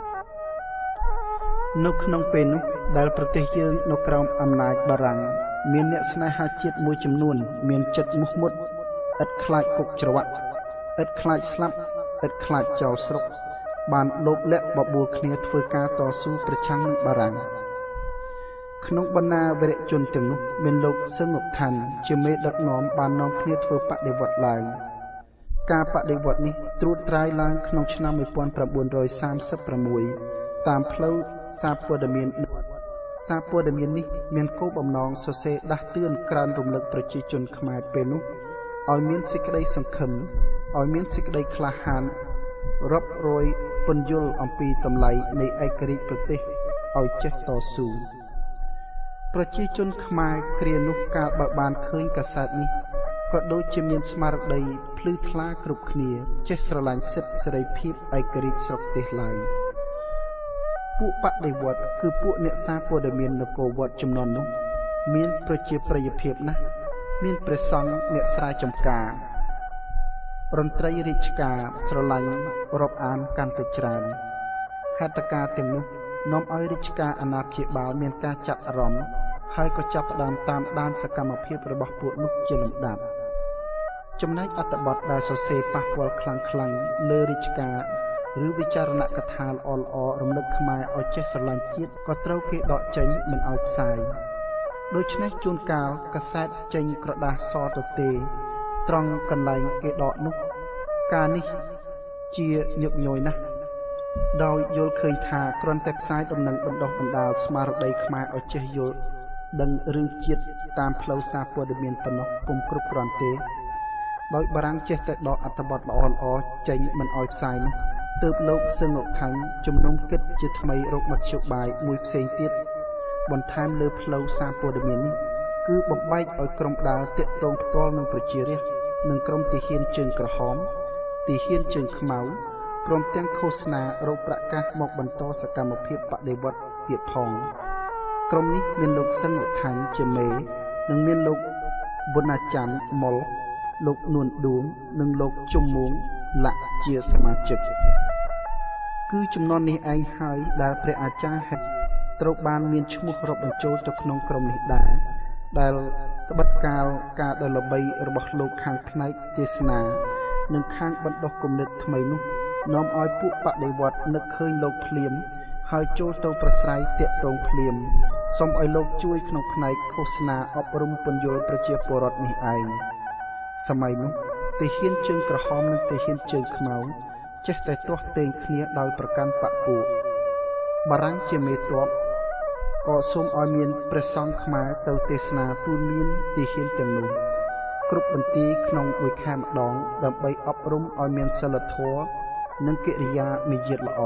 នៅក្នុងពេលនោះដែលប្រទេសយើងនៅក្រោមអំណាចបារាំងមានអ្នកស្នេហាជាតិមួយចំនួនមានចិត្តមុះមុតឥតខ្លាចគុកច្រវាក់ឥតខ្លាចស្លាប់ឥតខ្លាចចោលស្រុកបានលោបលាក់បបួលគ្នាធ្វើការតស៊ូប្រឆាំងនឹងបារាំងក្នុងបណ្ដាវីរជនទាំងនោះមានលោកសឹងឧទ្ធានជាមេដឹកនាំបាននាំគ្នាធ្វើបដិវត្តឡើងការបដិវត្តនេះត្រួតត្រាយឡើងក្នុងឆ្នាំmột nghìn chín trăm ba mươi sáuតាមផ្លូវសារព័ត៌មានសារព័ត៌មាននេះមានគោលបំណងសរសេរដាស់តឿនក្រើនរំលឹកប្រជាជនខ្មែរពេលនោះឲ្យមានសេចក្តីសង្ឃឹមឲ្យមានសេចក្តីក្លាហានរាប់រយពន្យល់អំពីតម្លៃនៃឯករាជ្យប្រទេសឲ្យចេះតស៊ូប្រជាជនខ្មែរគ្រានោះកាលបើបានឃើញកាសែតនេះក៏ដូចជាមានស្មារតីភ្លឺថ្លាគ្រប់គ្នាចេះស្រឡាញ់សិទ្ធិសេរីភាពឯករាជ្យស្រុកទេសឡើងពួកបដិវត្តគឺពួកអ្នកសារព័ត៌មាននគរវត្តចំនួននោះមានប្រជាប្រិយភាពណាស់មានព្រះសង្ឃអ្នកស្រាវចម្ការរន្ត្រីរាជការស្រឡាញ់រាប់អានកាន់តែច្រើនហេតុការណ៍ទាំងនោះនាំឲ្យរាជការអាណាព្យាបាលមានការចាប់អារម្មណ៍ហើយក៏ចាប់ផ្ដើមតាមដានសកម្មភាពរបស់ពួកនោះជាលំដាប់ចំណែកអត្ថបទដែលសរសេរប៉ះពាល់ខ្លាំងៗលើរាជការឬវិចារណកថាល្អៗរំលឹកខ្មែរឲ្យចេះស្រឡាញ់ជាតិក៏ត្រូវគេដកចេញមិនឲ្យផ្សាយដូច្នេះជួនកាលកាសែតចេញក្រដាសសទៅទេត្រង់កន្លែងគេដកនោះការនេះជាញឹកញយណាស់ដោយយល់ឃើញថាគ្រាន់តែផ្សាយដំណឹងបណ្ដោះបណ្ដាលស្មារតីខ្មែរឲ្យចេះយល់ដឹងរឿងជាតិតាមផ្លូវសារព័ត៌មានប៉ុណ្ណោះពុំគ្រប់គ្រាន់ទេដោយបារាំងចេះតែដកអត្ថបទល្អៗចេញមិនឲ្យផ្សាយនោះទើបលោកសឹងឧទ្ធានជំនុំគិតជាថ្មីរកមធ្យោបាយមួយផ្សេងទៀតបន្ថែមលើផ្លូវសារព័ត៌មាននេះគឺបំបែកឲ្យក្រុមដាល់តាក់ទងផ្ទាល់នឹងប្រជារាស្ត្រនិងក្រុមទាហានជើងក្រហមទាហានជើងខ្មៅព្រមទាំងឃោសនារោគប្រកាសមកបន្តសកម្មភាពបដិវត្តទៀតផងក្រុមនេះមានលោកសឹងឧទ្ធានជាមេនិងមានលោកវណ្ណាច័ន្ទមុលលោកនួនឌួងនិងលោកជុំមួងលាក់ជាសមាជិកគឺចំនួននេះឯងហើយដែលព្រះអាចារ្យហេតុត្រូវបានមានឈ្មោះរាប់បញ្ចូលទៅក្នុងក្រុមនេះដែរដែលត្បិតកាលការដ៏ល្បីរបស់លោកខាងផ្នែកទេសនានិងខាងបណ្ដុះគំនិតថ្មីនោះនាំឲ្យពួកបដិវត្តនឹកឃើញលោកភ្លាមហើយចូលទៅប្រស្រ័យតាក់ទងភ្លាមសូមឲ្យលោកជួយក្នុងផ្នែកឃោសនាអប់រំពន្យល់ប្រជាពលរដ្ឋនេះឯងសម័យនោះទាហានជើងក្រហមនិងទាហានជើងខ្មៅចេះតែទាស់ទែងគ្នាដោយប្រកាន់បកពួកបារាំងជាមេទ័ពក៏សូមឲ្យមានព្រះសង្ឃខ្មែរទៅទេសនាទូលមានទាហានទាំងនោះគ្រប់បន្ទាយក្នុងមួយខែម្ដងដើម្បីអប់រំឲ្យមានសិលធម៌និងកិរិយាមាយាទល្អ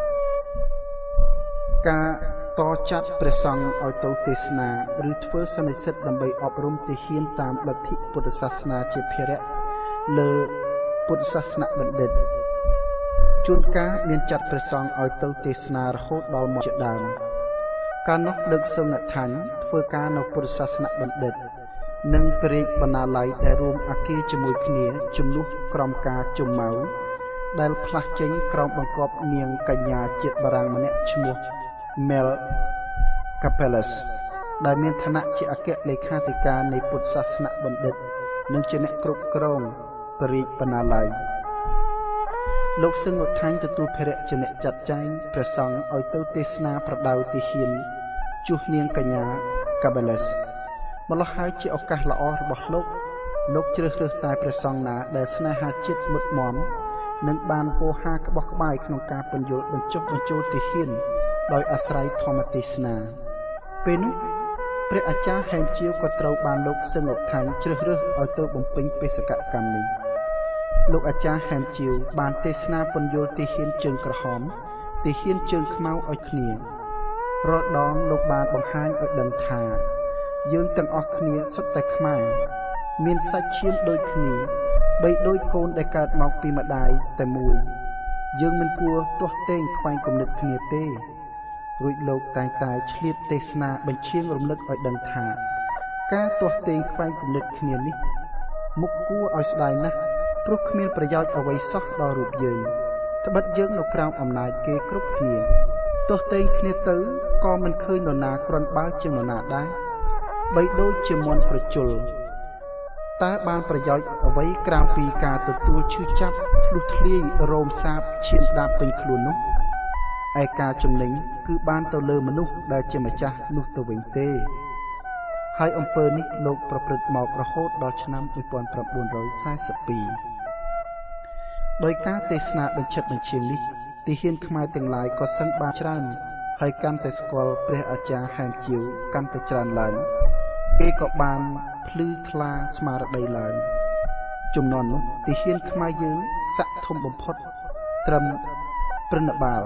ការតចាត់ព្រះសង្ឃឲ្យទៅទេសនាឬធ្វើសន្និសីទដើម្បីអប់រំទាហានតាមលទ្ធិពុទ្ធសាសនាជាភារៈលើពុទ្ធសាសនបណ្ឌិតជួនកាលមានចាត់ព្រះសង្ឃឲ្យទៅទេសនារហូតដល់មកជាដើមកាលនោះដឹកសឹងឋានធ្វើការនៅពុទ្ធសាសនបណ្ឌិតនិងព្រះរាជបណ្ណាល័យដែលរួមអគារជាមួយគ្នាជំនួសក្រមការជុំម៉ៅដែលផ្លាស់ចេញក្រោមបង្គាប់នាងកញ្ញាជាតិបារាំងម្នាក់ឈ្មោះ Mel Capellas ដែលមានឋានៈជាអគ្គលេខាធិការនៃពុទ្ធសាសនបណ្ឌិតនិងជាអ្នកគ្រប់គ្រងព្រះរាជបណ្ណាល័យលោកសឹងឧទ្ធាញទទួលភារៈជាអ្នកចាត់ចែងព្រះសង្ឃឲ្យទៅទេសនាប្រដៅទីហ៊ានជួសនាងកញ្ញា Capellas ម្ល៉េះហើយជាឱកាសល្អរបស់លោកលោកជ្រើសរើសតែព្រះសង្ឃណាដែលស្នេហាជាតិមុតមមនិងបានពោហាក្បោះក្បាយក្នុងការពន្យល់បញ្ចុះបញ្ចូលទីហ៊ានដោយអាស្រ័យធម្មទេសនាពេលនោះព្រះអាចារ្យហែមជាវក៏ត្រូវបានលោកសឹងឧទ្ធាញជ្រើសរើសឲ្យទៅបំពេញបេសកកម្មនេះលោកអាចារ្យហែមជាវបានទេសនាពន្យល់ទីហ៊ានជើងក្រហមទីហ៊ានជើងខ្មៅឲ្យគ្នារាល់ដងលោកបានបង្ហាញឲ្យដឹងថាយើងទាំងអស់គ្នាសុទ្ធតែខ្មែរមានសាច់ឈាមដូចគ្នាបីដូចកូនដែលកើតមកពីម្ដាយតែមួយយើងមិនគួរទាស់ទែងខ្វែងគំនិតគ្នាទេរួចលោកតែងតែឆ្លៀតទេសនាបញ្ជារំលឹកឲ្យដឹងថាការទាស់ទែងខ្វែងគំនិតគ្នានេះមុខគួរឲ្យស្ដាយណាស់ព្រោះគ្មានប្រយោជន៍អ្វីសោះដល់រូបយើងត្បិតយើងនៅក្រោមអំណាចគេគ្រប់គ្នាទាស់ទែងគ្នាទៅក៏មិនឃើញនរណាគ្រាន់បើជាងនរណាដែរបីដូចជាមន់ប្រជុលតើបានប្រយោជន៍អ្វីក្រៅពីការទទួលឈឺចាប់ធ្លុះធ្លាយរោមសាបឈាមដាប់ពេញខ្លួននោះឯការចំណេញគឺបានទៅលើមនុស្សដែលជាម្ចាស់នោះទៅវិញទេហើយអំពើនេះលោកប្រព្រឹត្តមករហូតដល់ឆ្នាំmột nghìn chín trăm bốn mươi haiដោយការទេសនាបញ្ឆិតបញ្ឈៀងនេះទីហ៊ានខ្មែរទាំងឡាយក៏សឹងបានច្រើនហើយកាន់តែស្គាល់ព្រះអាចារ្យហែមជាវកាន់តែច្រើនឡើងគេក៏បានភ្លឺថ្លាស្មារតីឡើងជំនាន់នោះទីហ៊ានខ្មែរយើងស័ក្តិធំបំផុតត្រឹមព្រឹណបាល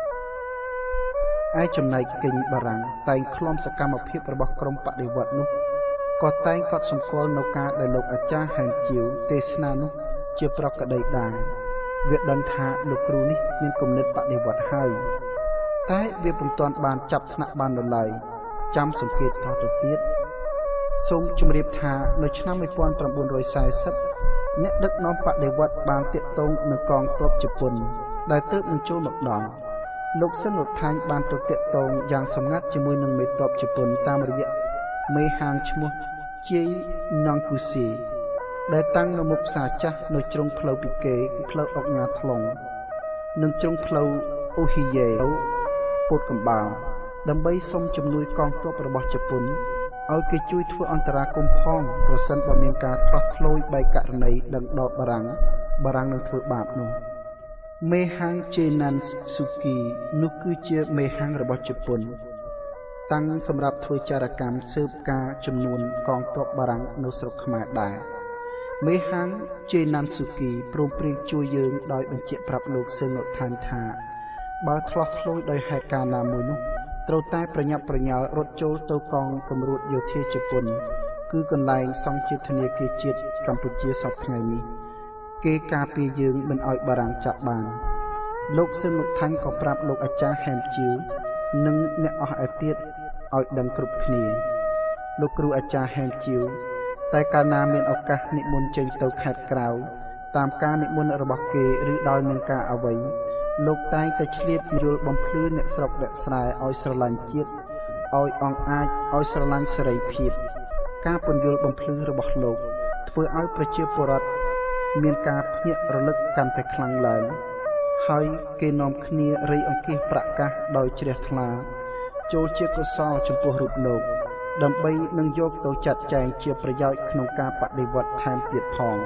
ឯចំណែកគិញបារាំងតែងឃ្លាំសកម្មភាពរបស់ក្រុមបដិវត្តនោះក៏តែងកត់សម្គាល់នៅការដែលលោកអាចារ្យហែមជាវទេសនានោះជាប្រកក្តីដែរវាដឹងថាលោកគ្រូនេះមានគំនិតបដិវត្តហើយតែវាពុំទាន់បានចាប់ថ្នាក់បាននៅឡើយចាំសង្កេតតទៅទៀតសូមជម្រាបថានៅឆ្នាំmột nghìn chín trăm bốn mươiអ្នកដឹកនាំបដិវត្តបានតាក់ទងនឹងកងទ័ពជប៉ុនដែលទើបនឹងចូលមកដល់លោកសឹងឧទ្ធាញបានទៅតាក់ទងយ៉ាងសម្ងាត់ជាមួយនឹងមេទ័ពជប៉ុនតាមរយៈមេហាងឈ្មោះជ័យណង់គូស៊ីដែលតាំងនៅមុខផ្សារចាស់នៅជ្រុងផ្លូវពីកេផ្លូវអុកញ៉ាថ្លុងនិងជ្រុងផ្លូវអូហ៊ីយ៉េពោតកំបោរដើម្បីសុំជំនួយកងទ័ពរបស់ជប៉ុនឲ្យគេជួយធ្វើអន្តរាគមន៍ផងប្រសិនបើមានការខ្លោះខ្លោយបែកករណីដឹងដកបារាំងបារាំងនឹងធ្វើបាបនោះមេហាងជេណាន់ស៊ូគីនោះគឺជាមេហាងរបស់ជប៉ុនតាំងសម្រាប់ធ្វើចារកម្មស៊ើបការចំនួនកងទ័ពបារាំងនៅស្រុកខ្មែរដែរមេហាងជេណាន់ស៊ូគីព្រមព្រៀងជួយយើងដោយបញ្ជាក់ប្រាប់លោកសឹងឧទ្ធាញថាបើឆ្លោះឆ្លួយដោយហេតុការណ៍ណាមួយនោះត្រូវតែប្រញាប់ប្រញាល់រត់ចូលទៅកងគំរូតយោធាជប៉ុនគឺកន្លែងសង្ឃាធនាគារជាតិកម្ពុជាសពថ្ងៃនេះគេការពារយើងមិនឲ្យបារាំងចាប់បានលោកសឹងឧទ្ធាញក៏ប្រាប់លោកអាចារ្យហែមជាវនិងអ្នកអស់ឯទៀតឲ្យដឹងគ្រប់គ្នាលោកគ្រូអាចារ្យហែមជាវតែកាលណាមានឱកាសនិមន្តចេញទៅខេត្តក្រៅតាមការនិមន្តរបស់គេឬដោយមានការអ្វីលោកតែងតែឆ្លៀតយល់បំភ្លឺអ្នកស្រុកអ្នកស្រែឲ្យស្រឡាញ់ជាតិឲ្យអង្អាចឲ្យស្រឡាញ់សេរីភាពការពន្យល់បំភ្លឺរបស់លោកធ្វើឲ្យប្រជាពលរដ្ឋមានការភ្ញាក់រលឹកកាន់តែខ្លាំងឡើងហើយគេនាំគ្នារៃអង្គាសប្រកាសដោយជ្រះថ្លាចូលជាកុសលចំពោះរូបលោកដើម្បីនឹងយកទៅចាត់ចែងជាប្រយោជន៍ក្នុងការបដិវត្តថែមទៀតផង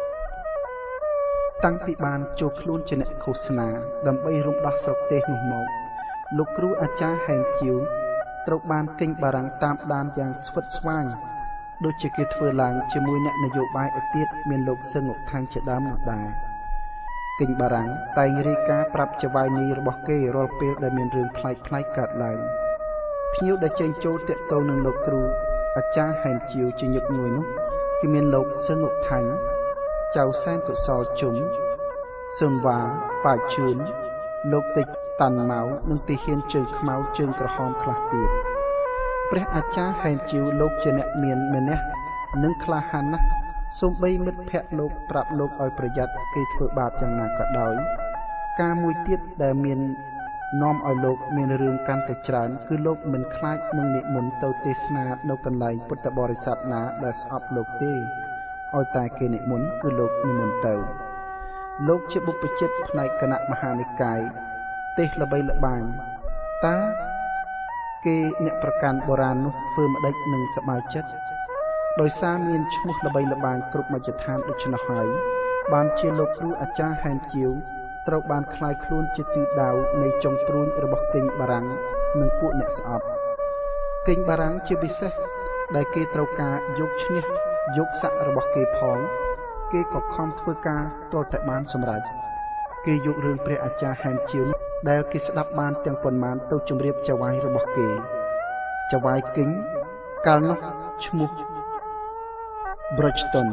តាំងពីបានចូលខ្លួនជាអ្នកឃោសនាដើម្បីរំដោះស្រុកទេសនោះមកលោកគ្រូអាចារ្យហែមជាវត្រូវបានកិញបារាំងតាមដានយ៉ាងស្វិតស្វាញដូចជាគេធ្វើឡើងជាមួយអ្នកនយោបាយឯទៀតមានលោកសឹងឧទ្ធាញជាដើមនោះដែរកិញបារាំងតែងរាយការណ៍ប្រាប់ចៅវាយនីរបស់គេរាល់ពេលដែលមានរឿងប្លែកប្លែកកើតឡើងភ្ញៀវដែលចេញចូលតាក់ទងនឹងលោកគ្រូអាចារ្យហែមជាវជាញឹកញយនោះគឺមានលោកសឹងឧទ្ធាញចៅសែនកុសលជុំស៊ុនវ៉ាប៉ាជឿនលោកតិចតាន់ម៉ៅនិងទីហ៊ានជើងខ្មៅជើងក្រហមខ្លះទៀតព្រះអាចារ្យហែមជាវលោកជាអ្នកមានមេនះនិងក្លាហានណាស់សូម្បីមិត្តភក្តិលោកប្រាប់លោកឲ្យប្រយ័ត្នគេធ្វើបាបយ៉ាងណាក៏ដោយការមួយទៀតដែលមាននាំឲ្យលោកមានរឿងកាន់តែច្រើនគឺលោកមិនខ្លាចនឹងនិមន្តទៅទេសនានៅកន្លែងពុទ្ធបរិស័ទណាដែលស្អប់លោកទេឲ្យតែគេនិមន្តគឺលោកនិមន្តទៅលោកជាបុព្វជិតផ្នែកគណៈមហានិកាយទេសល្បីល្បាញតើគេអ្នកប្រកាន់បុរាណនោះធ្វើម្ដេចនឹងសប្បាយចិត្តដោយសារមានឈ្មោះល្បីល្បាញគ្រប់មជ្ឈដ្ឋានដូច្នោះហើយបានជាលោកគ្រូអាចារ្យហែនជាវត្រូវបានคล้ายខ្លួនជាទីដាវនៃចុងព្រួញរបស់គិញបារាំងនិងពួកអ្នកស្អប់គិញបារាំងជាពិសេសដែលគេត្រូវការយកឈ្នះយកស័ក្តិរបស់គេផងគេក៏ខំធ្វើការទាល់តែបានសម្រេចគេយករឿងព្រះអាចារ្យហែនជាវដែលគេស្ដាប់បានទាំងប៉ុន្មានទៅជម្រាបចៅហ្វាយរបស់គេចៅហ្វាយគិញកាលនោះឈ្មោះ Bridgeton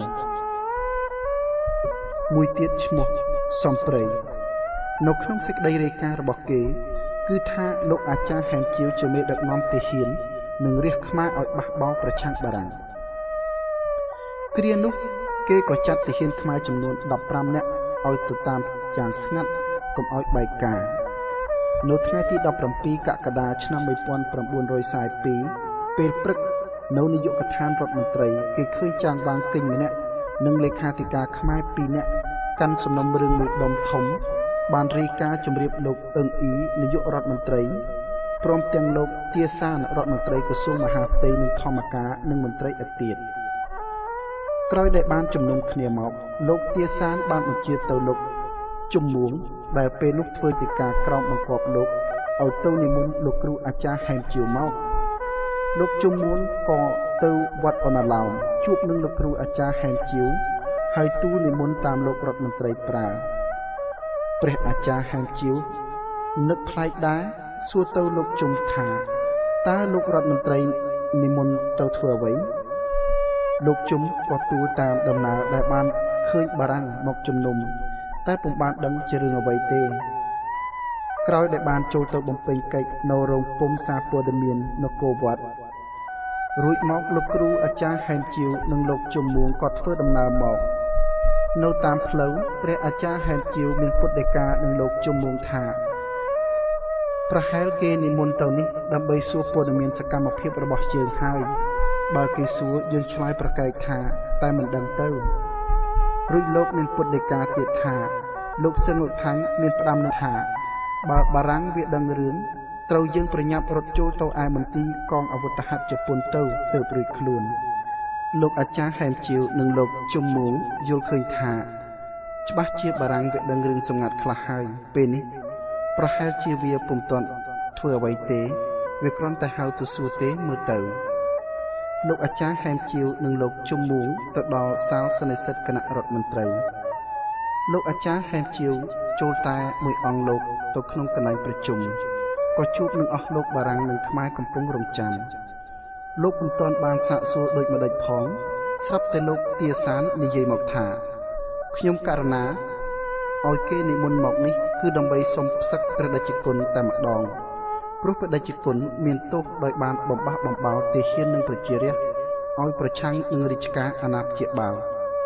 មួយទៀតឈ្មោះសំព្រៃនៅក្នុងសេចក្តីរាយការណ៍របស់គេគឺថាលោកអាចារ្យហែនជាវជាមេដឹកនាំទាហាននិងរាជខ្មែរឲ្យបះបោរប្រឆាំងបារាំងគ្រានោះគេក៏ចាត់ទាហានខ្មែរចំនួនដប់ប្រាំនាក់ឲ្យទៅតាមយ៉ាងស្ងាត់កុំឲ្យបែកការនៅថ្ងៃទីដប់ប្រាំពីរកក្កដាឆ្នាំmột nghìn chín trăm bốn mươi haiពេលព្រឹកនៅនាយកដ្ឋានរដ្ឋមន្ត្រីគេឃើញចាងបាងគិញម្នាក់និងលេខាធិការខ្មែរពីរនាក់កាន់សំណុំរឿងមួយដុំធំបានរាយការណ៍ជម្រាបលោកអឹងអ៊ីនាយករដ្ឋមន្ត្រីព្រមទាំងលោកទាសានរដ្ឋមន្ត្រីក្រសួងមហាផ្ទៃនិងធម្មការនិងមន្ត្រីឯទៀតក្រោយដែលបានជំនុំគ្នាមកលោកទាសានបានបញ្ជាទៅលោកជំនួងដែលពេលនោះធ្វើជាការក្រោមបង្គាប់លោកឲ្យទៅនិមន្តលោកគ្រូអាចារ្យហែនជាវមកលោកជំនួងក៏ទៅវត្តអណាឡោមជួបនឹងលោកគ្រូអាចារ្យហែនជាវហើយទូលនិមន្តតាមលោករដ្ឋមន្ត្រីប្រើព្រះអាចារ្យហែនជាវនឹកប្លែកដែរសួរទៅលោកជំថាតើលោករដ្ឋមន្ត្រីនិមន្តទៅធ្វើអ្វីលោកជំក៏ទូលតាមដំណើរដែលបានឃើញបារាំងមកជំនុំតែពុំបានដឹងជារឿងអ្វីទេក្រោយដែលបានចូលទៅបំពេញកិច្ចនៅរោងពុំសារព័ត៌មាននគរវត្តរួចមកលោកគ្រូអាចារ្យហែនជាវនិងលោកជំនួងក៏ធ្វើដំណើរមកនៅតាមផ្លូវព្រះអាចារ្យហែនជាវមានពុទ្ធដីកានឹងលោកជំនួងថាប្រហែលគេនិមន្តទៅនេះដើម្បីសួរព័ត៌មានសកម្មភាពរបស់យើងហើយបើគេសួរយើងឆ្លើយប្រកែកថាតែមិនដឹងទៅរួចលោកមានពុទ្ធដីកាទៀតថាលោកសឹងលោកថាញ់មានផ្ដាំនឹងថាបើបារាំងវាដឹងរឿងត្រូវយើងប្រញាប់រត់ចូលទៅឯមន្ទីរកងអាវុធហត្ថជប៉ុនទៅទើបរួចខ្លួនលោកអាចារ្យហែនជាវនិងលោកជំនួងយល់ឃើញថាច្បាស់ជាបារាំងវាដឹងរឿងសម្ងាត់ខ្លះហើយពេលនេះប្រហែលជាវាពុំទាន់ធ្វើអ្វីទេវាគ្រាន់តែហៅទៅសួរទេមើលទៅលោកអាចារ្យហែនជាវនិងលោកជំនួងទៅដល់សាលសន្និសីទគណៈរដ្ឋមន្ត្រីលោកអាចារ្យហែនជាវចូលតែមួយអង្គលោកទៅក្នុងកន្លែងប្រជុំក៏ជួបនឹងអស់លោកបារាំងនិងខ្មែរកំពុងរង់ចាំលោកពុំទាន់បានសាកសួរដូចម្ដេចផងស្រាប់តែលោកទាសាននិយាយមកថាខ្ញុំករណាឲ្យគេនិមន្តមកនេះគឺដើម្បីសុំផ្សឹកព្រះតេជគុណតែម្ដងព្រោះព្រះតេជគុណមានទោសដោយបានបំបះបំបោរទាហាននិងប្រជារាស្ត្រឲ្យប្រឆាំងនឹងរាជការអាណាព្យាបាល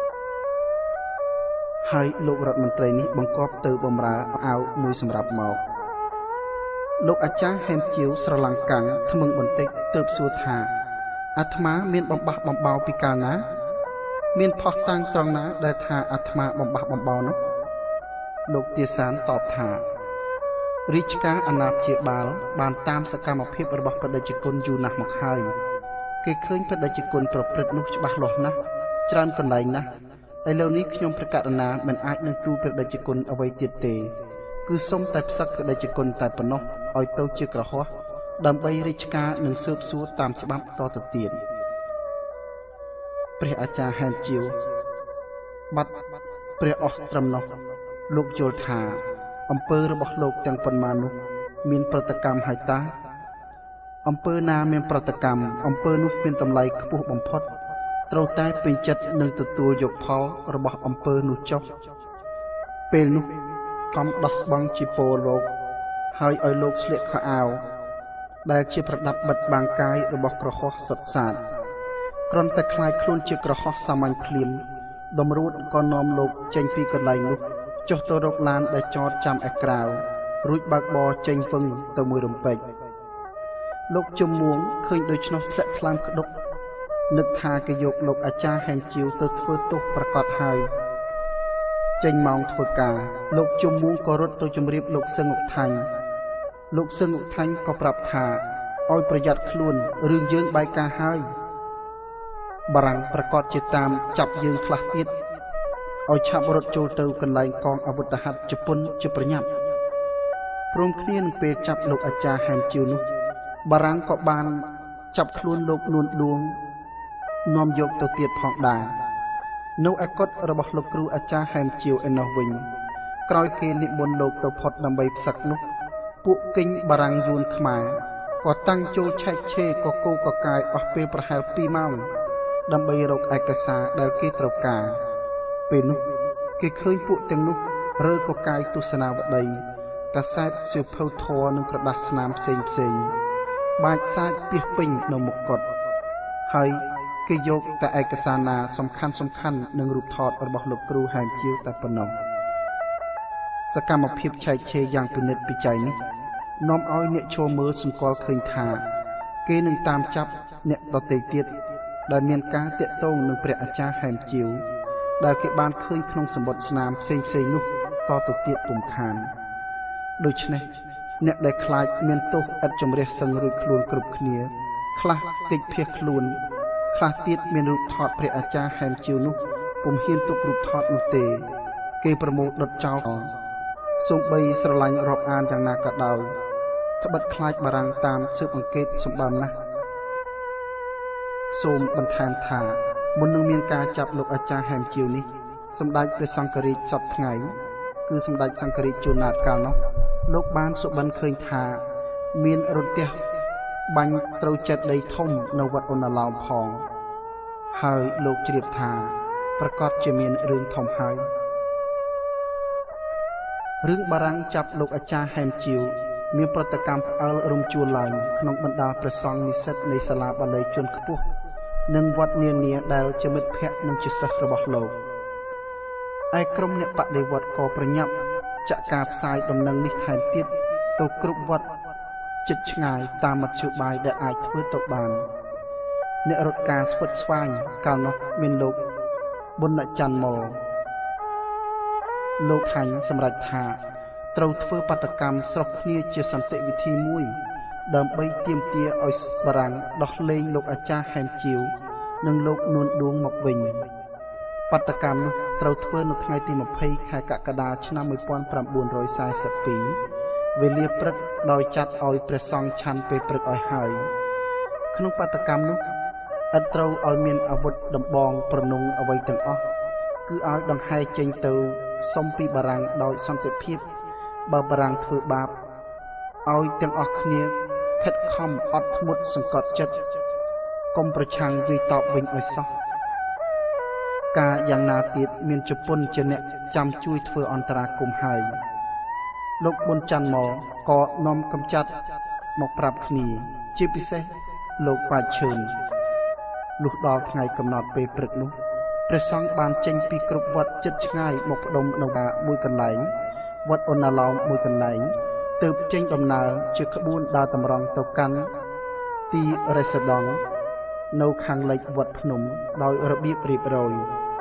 ហើយលោករដ្ឋមន្ត្រីនេះបង្គាប់ទៅបម្រើអាវមួយសម្រាប់មកលោកអាចារ្យហែនជាវស្រឡំកាំងថ្មឹងបន្តិចទើបសួរថាអាត្មាមានបំបះបំបោរពីកាលណាមានផុសតាំងត្រង់ណាដែលថាអាត្មាបំបះបំបោរនោះលោកទាសានតបថារាជការអាណាព្យាបាលបានតាមសកម្មភាពរបស់ព្រះតេជគុណយូរណាស់មកហើយគេឃើញព្រះតេជគុណប្រព្រឹត្តនោះច្បាស់លាស់ណាស់ច្រើនកន្លែងណាស់ឥឡូវនេះខ្ញុំប្រកាសណាមិនអាចនឹងទូលព្រះតេជគុណអ្វីទៀតទេគឺសុំតែផ្សឹកព្រះតេជគុណតែប៉ុណ្ណោះឲ្យទៅជាក្រហោះដើម្បីរាជការនឹងស៊ើបសួរតាមច្បាប់តទៅទៀតព្រះអាចារ្យហែនជាវបាត់ព្រះអស់ត្រឹមនោះលោកយល់ថាអំពើរបស់លោកទាំងប៉ុន្មាននោះមានប្រតិកម្មហើយតាអំពើណាមានប្រតិកម្មអំពើនោះមានតម្លៃខ្ពស់បំផុតត្រូវតែពេញចិត្តនឹងទទួលយកផលរបស់អំពើនោះចុះពេលនោះខំដោះស្បង់ជាពលលោកហើយឲ្យលោកស្លៀកខោអាវដែលជាប្រដាប់បិទបាំងកាយរបស់ក្រហោះសុទ្ធសាធគ្រាន់តែខ្លាចខ្លួនជាក្រហោះសាមញ្ញភ្លាមដំរួតក៏នាំលោកចេញពីកន្លែងនោះចុះទៅរកឡានដែលចតចាំឯក្រៅរួចបើកបរចេញវឹងទៅមួយរំពេចលោកជំមួងឃើញដូច្នោះធ្លាក់ថ្លើមក្តុកនឹកថាគេយកលោកអាចារ្យហែមជាវទៅធ្វើទោសប្រកាសហើយចេញម៉ោងធ្វើការលោកជំមួងក៏រត់ទៅជម្រាបលោកសឹងឧថាញ់លោកសឹងឧថាញ់ក៏ប្រាប់ថាឲ្យប្រយ័ត្នខ្លួនរឿងយើងបែកការហើយបារាំងប្រកាសជាតាមចាប់យើងខ្លះទៀតឲ្យឆាប់រត់ចូលទៅកន្លែងកងអាវុធហត្ថជប៉ុនជាប្រញាប់ព្រមគ្នានឹងពេលចាប់លោកអាចារ្យហែមជាវនោះបារាំងក៏បានចាប់ខ្លួនលោកនួនដួងនាំយកទៅទៀតផងដែរនៅឯកុដិរបស់លោកគ្រូអាចារ្យហែមជាវឯណោះវិញក្រោយគេនិមន្តលោកទៅផុតដើម្បីផ្សឹកនោះពួកគិញបារាំងយួនខ្មែរក៏តាំងចូលឆែកឆេរក៏គោកកាយអស់ពេលប្រហែលពីរម៉ោងដើម្បីរកឯកសារដែលគេត្រូវការពេលនោះគេឃើញពួកទាំងនោះរើកកាយទស្សនាវដ្តីកាសែតសៀវភៅធរនិងក្រដាសស្នាមផ្សេងផ្សេងបាច់សាច់ពីពេញនៅមុខកុដិហើយគេយកតែឯកសារណាសំខាន់សំខាន់នឹងរូបថតរបស់លោកគ្រូហែមជាវតែប៉ុណ្ណោះសកម្មភាពឆែកឆេរយ៉ាងពិនិត្យពិច័យនេះនាំឲ្យអ្នកចូលមើលសម្គាល់ឃើញថាគេនឹងតាមចាប់អ្នកដទៃទៀតដែលមានការតាក់ទងនឹងព្រះអាចារ្យហែមជាវដែលគេបានឃើញក្នុងសម្បត្តិស្នាមផ្សេងផ្សេងនោះតទៅទៀតពុំខានដូច្នេះអ្នកដែលខ្លាចមានទោសឥតជំរះសឹងរួចខ្លួនគ្រប់គ្នាខ្លះកិច្ចភៀសខ្លួនខ្លះទៀតមានរូបថតព្រះអាចារ្យហែមជាវនោះពុំហ៊ានទុករូបថតនោះទេគេប្រមូលដុតចោលសូម្បីស្រឡាញ់រាប់អានយ៉ាងណាក៏ដោយត្បិតខ្លាចបារាំងតាមស៊ើបអង្កេតសម្បើមណាស់សូមបន្ថែមថាមុននឹងមានការចាប់លោកអាចារ្យហែមជាវនេះសម្ដេចព្រះសង្ឃរាជសពថ្ងៃគឺសម្ដេចសង្ឃរាជជួនណាតកាលនោះលោកបានសុបិនឃើញថាមានរន្ទះបាញ់ត្រូវចិត្តដីធំនៅវត្តអូណាឡោមផងហើយលោកជ្រាបថាប្រកាសជាមានរឿងធំហើយរឿងបារាំងចាប់លោកអាចារ្យហែមជាវមានប្រតិកម្មផ្អើលរំជួលឡើងក្នុងបណ្ដាព្រះសង្ឃនិស្សិតនៃសាលាបាលីជាន់ខ្ពស់និងវត្តនានាដែលជាមិត្តភ័ក្តិនិងជាសិស្សរបស់លោកឯក្រុមអ្នកបដិវត្តក៏ប្រញាប់ចាក់ការផ្សាយដំណឹងនេះថែមទៀតទៅគ្រប់វត្តជិតឆ្ងាយតាមមធ្យោបាយដែលអាចធ្វើទៅបានអ្នករត់ការស្វិតស្វាញកាលនោះមានលោកប៊ុនច័ន្ទមលលោកខាញ់សម្រេចថាត្រូវធ្វើបាតកម្មស្រុះគ្នាជាសន្តិវិធីមួយដើម្បីទាមទារឲ្យបារាំងដោះលែងលោកអាចារ្យហែមជាវនិងលោកនួនដួងមកវិញបាតកម្មនោះត្រូវធ្វើនៅថ្ងៃទីម្ភៃខែកក្កដាឆ្នាំmột nghìn chín trăm bốn mươi haiវេលាព្រឹកដោយចាត់ឲ្យព្រះសង្ឃឆាន់ពេលព្រឹកឲ្យហើយក្នុងបាតកម្មនោះឥតត្រូវឲ្យមានអាវុធដំបងប្រណុងអ្វីទាំងអស់គឺឲ្យដង្ហែចេញទៅសុំពីបារាំងដោយសន្តិភាពបើបារាំងធ្វើបាបឲ្យទាំងអស់គ្នាខិតខំអត់ធ្មត់សង្កត់ចិត្តកុំប្រឆាំងវាយតបវិញឲ្យសោះការយ៉ាងណាទៀតមានជប៉ុនជាអ្នកចាំជួយធ្វើអន្តរាគមន៍ហើយលោកប៊ុនច័ន្ទមកក៏នាំកំចាត់មកប្រាប់គ្នាជាពិសេសលោកប៉ាឈឿនលុះដល់ថ្ងៃកំណត់ពេលព្រឹកនោះព្រះសង្ឃបានចេញពីគ្រប់វត្តជិតឆ្ងាយមកផ្ដុំនៅមួយកន្លែងវត្តអូណាឡោមមួយកន្លែងទើបចេញដំណើរជាក្បួនដើរតម្រង់ទៅកាន់ទីរេសដង់នៅខាងលិចវត្តភ្នំដោយរបៀបរៀបរយ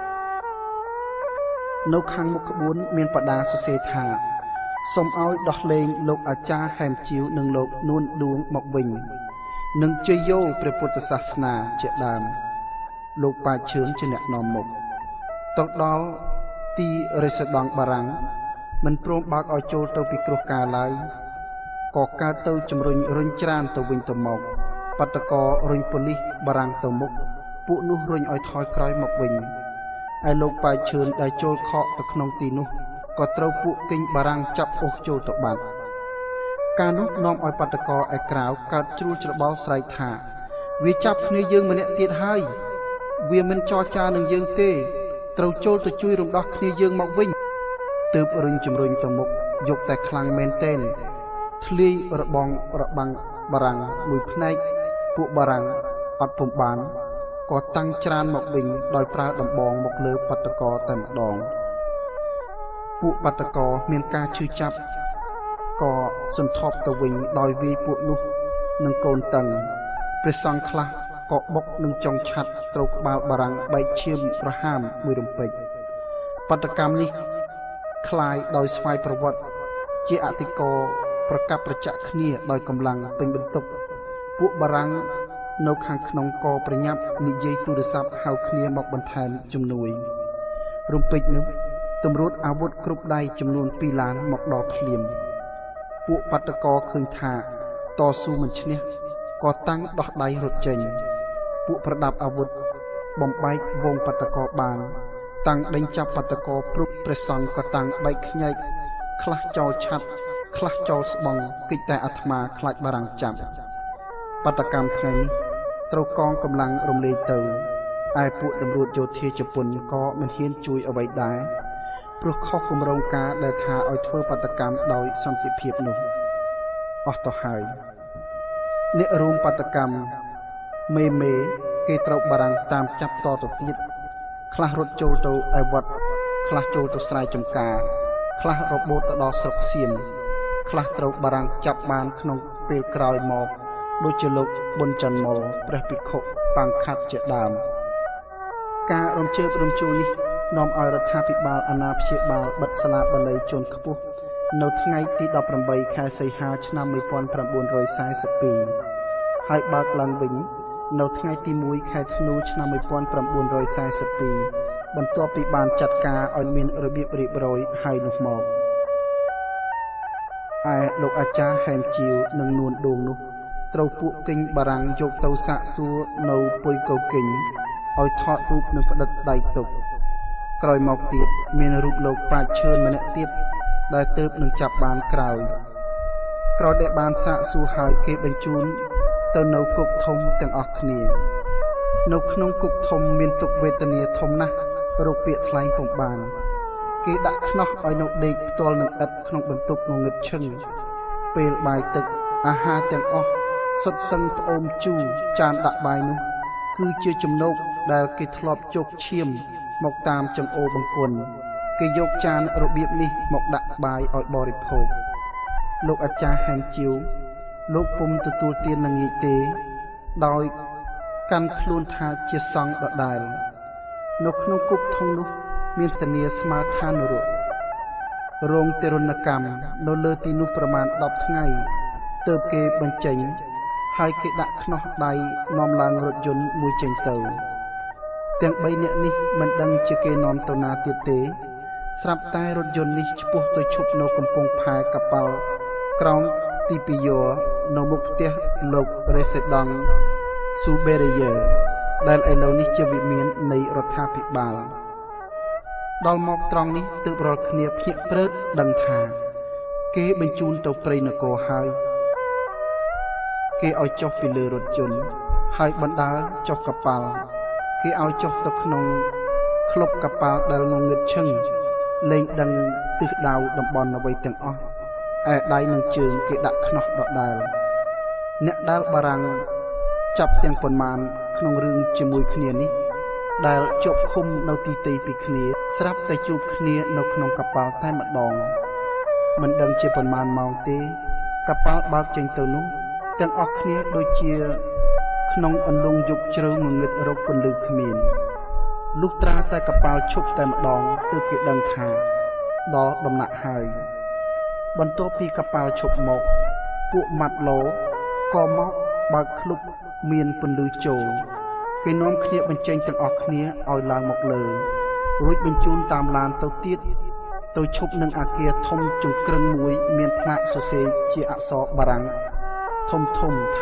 នៅខាងមុខក្បួនមានបដាសរសេរថាសូមឲ្យដោះលែងលោកអាចារ្យហែមជាវនិងលោកនួនដួងមកវិញនិងជ័យយោព្រះពុទ្ធសាសនាជាដើមលោកប៉ាឈឿនជាអ្នកនាំមុខទៅដល់ទីរេសដង់បារាំងមិនព្រមបើកឲ្យចូលទៅពីគ្រោះកាលឡើយក៏កើតទៅជំរុញរុញច្រានទៅវិញទៅមកបតកោរុញប៉ូលីសបារាំងទៅមុខពួកនោះរុញឲ្យថយក្រោយមកវិញឯលោកប៉ាឈឿនដែលចូលខកទៅក្នុងទីនោះក៏ត្រូវពួកគិញបារាំងចាប់អូសចូលទៅបាត់ការនោះនាំឲ្យបតកោឯក្រៅកើតជ្រួលច្របល់ស្រែកថាវាចាប់គ្នាយើងម្នាក់ទៀតហើយវាមិនចរចានឹងយើងទេត្រូវចូលទៅជួយរំដោះគ្នាយើងមកវិញទើបរុញជំរុញទៅមុខយកតែខ្លាំងមែនទែនធ្លាយរបងរបាំងបារាំងមួយផ្នែកពួកបារាំងអត់ពុំបានក៏តាំងច្រានមកវិញដោយប្រើដំបងមកលើបត្តកតែម្ដងពួកបត្តកមានការឈឺចាប់ក៏សន្ធប់ទៅវិញដោយវាយពួកនោះនឹងកូនតឹងព្រះសង្ឃខ្លះក៏បុកនឹងចុងឆាត់ត្រូវក្បាលបារាំងបែកឈាមប្រហាមមួយរំពេចបត្តកម្មនេះคล้ายដោយស្វ័យប្រវត្តិជាអតិកោប្រកបប្រចាក់គ្នាដោយកម្លាំងពេញបន្ទុកពួកបារាំងនៅខាងក្នុងក៏ប្រញាប់និយាយទូរស័ព្ទហៅគ្នាមកបន្ថែមជំនួយរំពេចនោះតម្រួតអាវុធគ្រប់ដៃចំនួនពីរឡានមកដល់ភ្លាមពួកបត្តកឃើញថាតស៊ូមិនឈ្នះក៏តាំងដោះដៃរត់ចេញពួកប្រដាប់អាវុធបំបែកវងបត្តកបានតាំងដេញចាប់បត្តកព្រុបព្រះសង្ឃក៏តាំងបែកខ្ញែកខ្លះចោលឆាត់ខ្លះចោលស្បង់កិច្ចតែអាត្មាខ្លាចបារាំងចាប់បត្តកម្មថ្ងៃនេះត្រូវកងកម្លាំងរំលែកទៅឯពួកតម្រួតយោធាជប៉ុនក៏មិនហ៊ានជួយអ្វីដែរព្រោះខុសគម្រោងការដែលថាឲ្យធ្វើបត្តកម្មដោយសន្តិភាពនោះអស់ទៅហើយអ្នករួមបត្តកម្មមេមេគេត្រូវបារាំងតាមចាប់តទៅទៀតខ្លះរត់ចូលទៅឯវត្តខ្លះចូលទៅស្រែចម្ការខ្លះរបូតទៅដល់ស្រុកសៀមខ្លះត្រូវបារាំងចាប់បានក្នុងពេលក្រោយមកដូចជាលោកប៊ុនច័ន្ទមលព្រះភិក្ខុបាំងខាត់ជាដើមការរំជើបរំជួលនេះនាំឲ្យរដ្ឋាភិបាលអាណាព្យាបាលបិទសាលាបាលីជាន់ខ្ពស់នៅថ្ងៃទីដប់ប្រាំបីខែសីហាឆ្នាំmột nghìn chín trăm bốn mươi haiហើយបើកឡើងវិញនៅថ្ងៃទីមួយខែធ្នូឆ្នាំmột nghìn chín trăm bốn mươi haiបន្ទាប់ពីបានចាត់ការឲ្យមានរបៀបរៀបរយហើយនោះមកឯលោកអាចារ្យហែមជាវនិងនួនដួងនោះត្រូវពួកគិញបារាំងយកទៅសាកសួរនៅពុយកោគិញឲ្យថតរូបនិងផ្ដិតដៃទុកក្រោយមកទៀតមានរូបលោកប្រាជ្ញឈើម្នាក់ទៀតដែលទើបនឹងចាប់បានក្រោយក្រោយដែលបានសាកសួរហើយគេបញ្ជូនទៅនៅគុកធំទាំងអស់គ្នានៅក្នុងគុកធំមានទុក្ខវេទនាធំណាស់រោគពាក្យថ្លែងពុំបានគេដាក់ខ្នោះឲ្យនៅដេកផ្ទាល់នឹងឥដ្ឋក្នុងបន្ទប់ងងឹតឈឹងពេលបាយទឹកអាហារទាំងអស់សុទ្ធសឹងផ្អូមជូរចានដាក់បាយនោះគឺជាចំណោកដែលគេធ្លាប់ជោគឈាមមកតាមចង្អូបង្គន់គេយកចានរបៀបនេះមកដាក់បាយឲ្យបរិភោគលោកអាចារ្យហែងជាវលោកពុំទទួលទាននឹងងាយទេដោយកាន់ខ្លួនថាជាសង្ឃដដែលនៅក្នុងគុកធំនោះមានធានាស្មើឋាននរករោងទារុណកម្មនៅលើទីនោះប្រមាណដប់ថ្ងៃទើបគេបញ្ចេញហើយគេដាក់ខ្នោះដៃនាំឡើងរថយន្តមួយចេញទៅទាំងបីនាក់នេះមិនដឹងជាគេនាំទៅណាទៀតទេស្រាប់តែរថយន្តនេះឆ្ពោះទៅឈប់នៅកំពង់ផែកប៉ាល់ក្រោមទីពីយ៉នៅមុខផ្ទះលោករេសេដង់ស៊ូបេរីយ៉ឺដែលឥឡូវនេះជាវិមាននៃរដ្ឋាភិបាលដល់មកត្រង់នេះទើបរាល់គ្នាភ្ញាក់ព្រឺតដឹងថាគេបញ្ជូនទៅព្រៃនគរហើយគេឲ្យចុះពីលើរថយន្តហើយបណ្ដាលចុះកប៉ាល់គេឲ្យចុះទៅក្នុងក្លុបកប៉ាល់ដែលងងឹតឈឹងលែងដឹងទិសដៅតំបន់អ្វីទាំងអស់ឯដៃនិងជើងគេដាក់ខ្នោះដដែលអ្នកដែលបារាំងចាប់ទាំងប៉ុន្មានក្នុងរឿងជាមួយគ្នានេះដែលជាប់ឃុំនៅទីទីពីគ្នាស្រាប់តែជួបគ្នានៅក្នុងកប៉ាល់តែម្ដងមិនដឹងជាប៉ុន្មានម៉ោងទេកប៉ាល់បើកចេញទៅនោះទាំងអស់គ្នាដូចជាក្នុងអន្លង់យប់ជ្រៅងងឹតរកពន្លឺគ្មានលុះត្រាតែកប៉ាល់ឈប់តែម្ដងទើបគេដឹងថាដល់ដំណាក់ហើយបន្ទាប់ពីកប៉ាល់ឈប់មកពួកម៉ាត់ឡូក៏មកបើកឃ្លុបមានពន្លឺចូលគេនាំគ្នាបញ្ចេញទាំងអស់គ្នាឲ្យឡើងមកលើរួចបញ្ជូនតាមឡានទៅទៀតទៅឈប់នឹងអាគារធំចង្ក្រឹងមួយមានផ្លាកសរសេរជាអក្សរបារាំងធំធំថា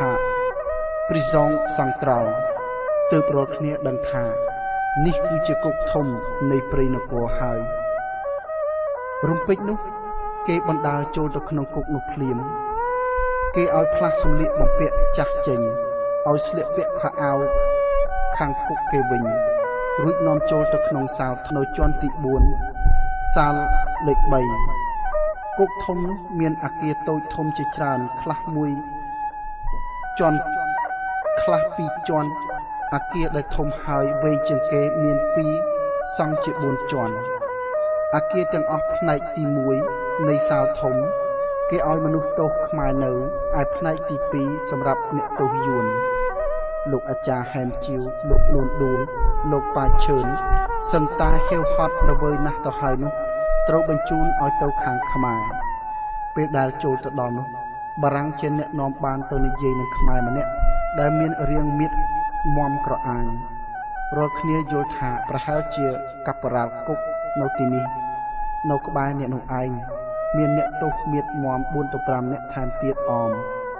Prison Central ទើបរាល់គ្នាដឹងថានេះគឺជាគុកធំនៃព្រៃនគរហើយរំពេចនោះគេបណ្ដាលចូលទៅក្នុងគុកនោះភ្លាមគេឲ្យផ្លាស់សម្លៀកបំពាក់ចាស់ចេញឲ្យស្លៀកពាក់ខោអាវខាងគុកគេវិញរួចនាំចូលទៅក្នុងសាលនៅជាន់ទីបួនសាលលេខបីគុកធំនោះមានអគារតូចធំជាច្រើនខ្លះមួយជាន់ខ្លះពីរជាន់អាគារដែលធំហើយវែងជាងគេមានពីរសង់ជាបួនជាន់អាគារទាំងអស់ផ្នែកទីមួយនៃសាលធំគេឲ្យមនុស្សទោសខ្មែរនៅឯផ្នែកទីពីរសម្រាប់អ្នកទោសយួនលោកអាចារ្យហែមជីវលោកនួនដួលលោកប៉ាឈឿនសឹងតាហេវហត់រវើណាស់ទៅហើយនោះត្រូវបញ្ជូនឲ្យទៅខាងខ្មែរពេលដែលចូលទៅដល់នោះបារាំងជាអ្នកនាំបានទៅនិយាយនឹងខ្មែរម្នាក់ដែលមានរាងមៀតមមក្រអាញរាល់គ្នាយល់ថាប្រហែលជាកាប៉ារ៉ាល់គុកនៅទីនេះនៅក្បែរអ្នកនោះឯងមានអ្នកទោសមៀតមមបួនទៅប្រាំនាក់ថែមទៀតអម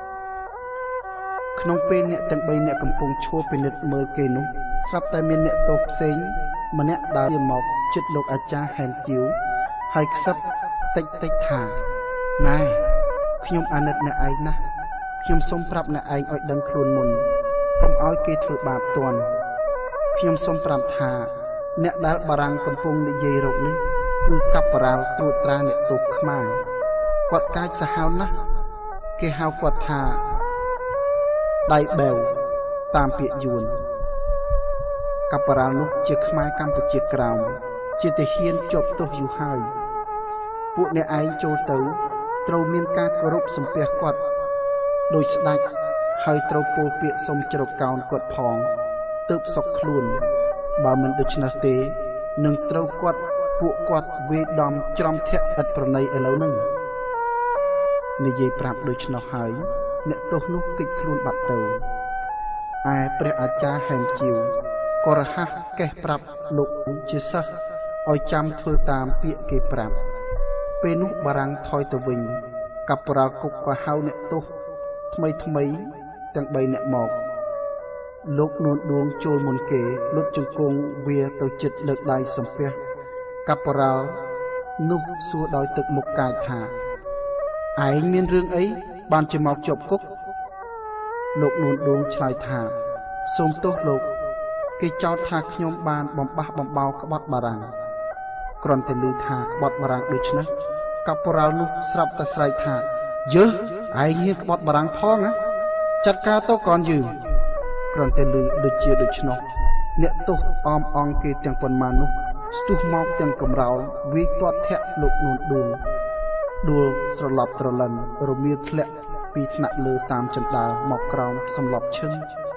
ក្នុងពេលអ្នកទាំងបីអ្នកកំពុងឈួរពិនិត្យមើលគេនោះស្រាប់តែមានអ្នកទោសផ្សេងម្នាក់ដើរមកជិតលោកអាចារ្យហែមជីវហើយខ្សឹបតិចតិចថាណែខ្ញុំអាណិតអ្នកឯងណាស់ខ្ញុំសូមប្រាប់អ្នកឯងឲ្យដឹងខ្លួនមុនកុំឲ្យគេធ្វើបាបទណ្ឌខ្ញុំសូមប្រាប់ថាអ្នកដែលបារាំងកំពុងនិយាយរកនេះគឺកាប៉ារ៉ាល់ត្រួតត្រាអ្នកទោសខ្មែរគាត់កាចសាហាវណាស់គេហៅគាត់ថាដៃបែវតាមពាក្យយួនកាប៉ារ៉ាល់នោះជាខ្មែរកម្ពុជាក្រោមជាទាហានជាប់ទោសយូរហើយពួកអ្នកឯងចូលទៅត្រូវមានការគោរពសំពះគាត់ដោយស្ដេចហើយត្រូវពោលពាក្យសុំជ្រកកោនគាត់ផងទើបសុខខ្លួនបើមិនដូច្នោះទេនឹងត្រូវគាត់ពួកគាត់វេដំច្រំធាក់ឥតប្រណីឥឡូវហ្នឹងនិយាយប្រាប់ដូច្នោះហើយអ្នកទោសនោះគេចខ្លួនបាត់ទៅឯព្រះអាចារ្យហែមជីវក៏រហ័សកេះប្រាប់លោកជាសិស្សឲ្យចាំធ្វើតាមពាក្យគេប្រាប់ពេលនោះបារាំងថយទៅវិញកាប៉ារ៉ាល់គុកក៏ហៅអ្នកទោសថ្មីថ្មីទាំងបីអ្នកមកលោកនួនដួងចូលមុនគេលុតជង្គង់វាទៅជិតលើកដៃសំពះកាប៉ារ៉ាល់នោះសួរដោយទឹកមុខកាចថាឯងមានរឿងអីបានជាមកជាប់គុកលោកនួនដួងឆ្លើយថាសូមទោសលោកគេចោទថាខ្ញុំបានបំបះបំបោក្បត់បារាំងគ្រាន់តែឮថាក្បត់បារាំងដូច្នេះកាប៉ារ៉ាល់នោះស្រាប់តែស្រែកថាយើឯងហ៊ានក្បត់បារាំងផងណាចាត់ការទៅកនយើងគ្រាន់តែឮដូចជាដូច្នោះអ្នកទោសអមអង្គគេទាំងប៉ុន្មាននោះស្ទុះមកទាំងកំរោលវាយទាត់ធាក់លោកនួនដួងដួលស្រឡប់ត្រលិនរមៀលធ្លាក់ពីថ្នាក់លើតាមជណ្ដើរមកក្រោមសម្លប់ឈឹង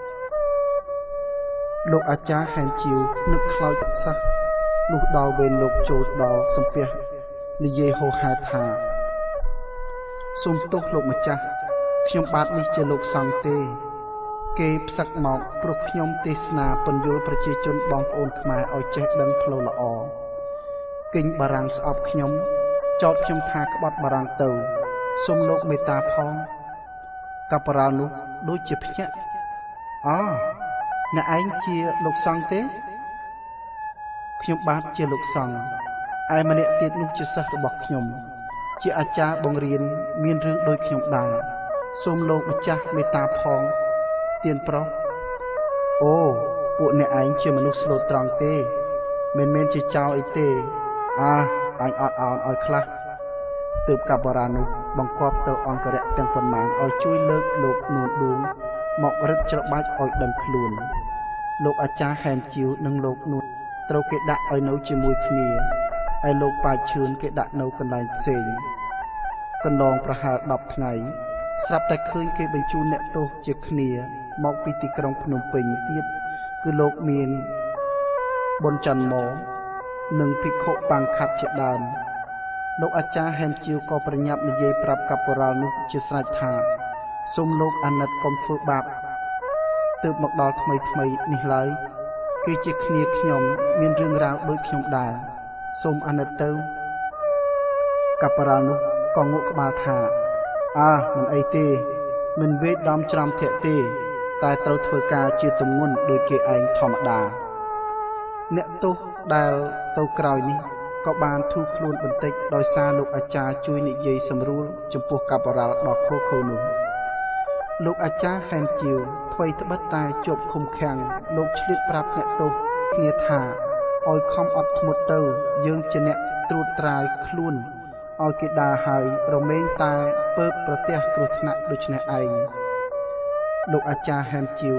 លោកអាចារ្យហែមជីវនឹកខ្លោចសិស្សលុះដល់វេនលោកចូលដល់សំពះនិយាយហោហែថាសូមទោសលោកម្ចាស់ខ្ញុំបាទនេះជាលោកសង្ឃទេគេផ្សឹកមកព្រោះខ្ញុំទេសនាពន្យល់ប្រជាជនបងប្អូនខ្មែរឲ្យចេះដឹងផ្លូវល្អគិញបារាំងស្អប់ខ្ញុំចោទខ្ញុំថាក្បត់បារាំងទៅសូមលោកមេត្តាផងកាប៉ារ៉ាល់នោះដូចជាភ្ញាក់អូអ្នកឯងជាលោកសង្ឃទេខ្ញុំបាទជាលោកសង្ឃឯម្នាក់ទៀតនោះជាសិស្សរបស់ខ្ញុំជាអាចារ្យបង្រៀនមានរឿងដូចខ្ញុំដែរសូមលោកម្ចាស់មេត្តាផងទៀនប្រុសអូពួកអ្នកឯងជាមនុស្សស្លូតត្រង់ទេមិនមែនជាចោរអីទេអាអញអត់អោនឲ្យខ្លះទើបកាប៉ារ៉ាល់នោះបង្គាប់ទៅអង្គរៈទាំងប៉ុន្មានឲ្យជួយលើកលោកនួនដួងមករឹតច្របាច់ឲ្យដឹងខ្លួនលោកអាចារ្យហែមជីវនិងលោកនួនត្រូវគេដាក់ឲ្យនៅជាមួយគ្នាហើយលោកប៉ាឈឿនគេដាក់នៅកន្លែងផ្សេងកន្លងប្រហែលដប់ថ្ងៃស្រាប់តែឃើញគេបញ្ជូនអ្នកទោសជាគ្នាមកពីទីក្រុងភ្នំពេញទៀតគឺលោកមានបុនច័ន្ទម៉និងភិក្ខុបាំងខាត់ជាដើមលោកអាចារ្យហែមជីវក៏ប្រញាប់និយាយប្រាប់កាប៉ារ៉ាល់នោះជាស្រេចថាសូមលោកអាណិតកុំធ្វើបាបទើបមកដល់ថ្មីថ្មីនេះឡើយគេជាគ្នាខ្ញុំមានរឿងរ៉ាវដូចខ្ញុំដែរសូមអាណិតទៅកាប៉ារ៉ាល់នោះក៏ងក់ក្បាលថាអើមិនអីទេមិនវេដដំច្រាំធាក់ទេតែត្រូវធ្វើការជាទម្ងន់ដោយគេឯងធម្មតាអ្នកទោសដែលទៅក្រោយនេះក៏បានធូរខ្លួនបន្តិចដោយសារលោកអាចារ្យជួយនិយាយសម្រួលចំពោះកាប៉ារ៉ាល់ដ៏ខូខូនោះលោកអាចារ្យហែមជីវថ្វីត្បិតតែជាប់ឃុំឃាំងលោកឆ្លៀតប្រាប់អ្នកទោសគ្នាថាឲ្យខំអត់ធ្មត់ទៅយើងជាអ្នកត្រួតត្រាយខ្លួនឲ្យគេដើរហើយរមែងតែពើប្រទះគ្រោះថ្នាក់ដូចនេះឯងលោកអាចារ្យហែមជីវ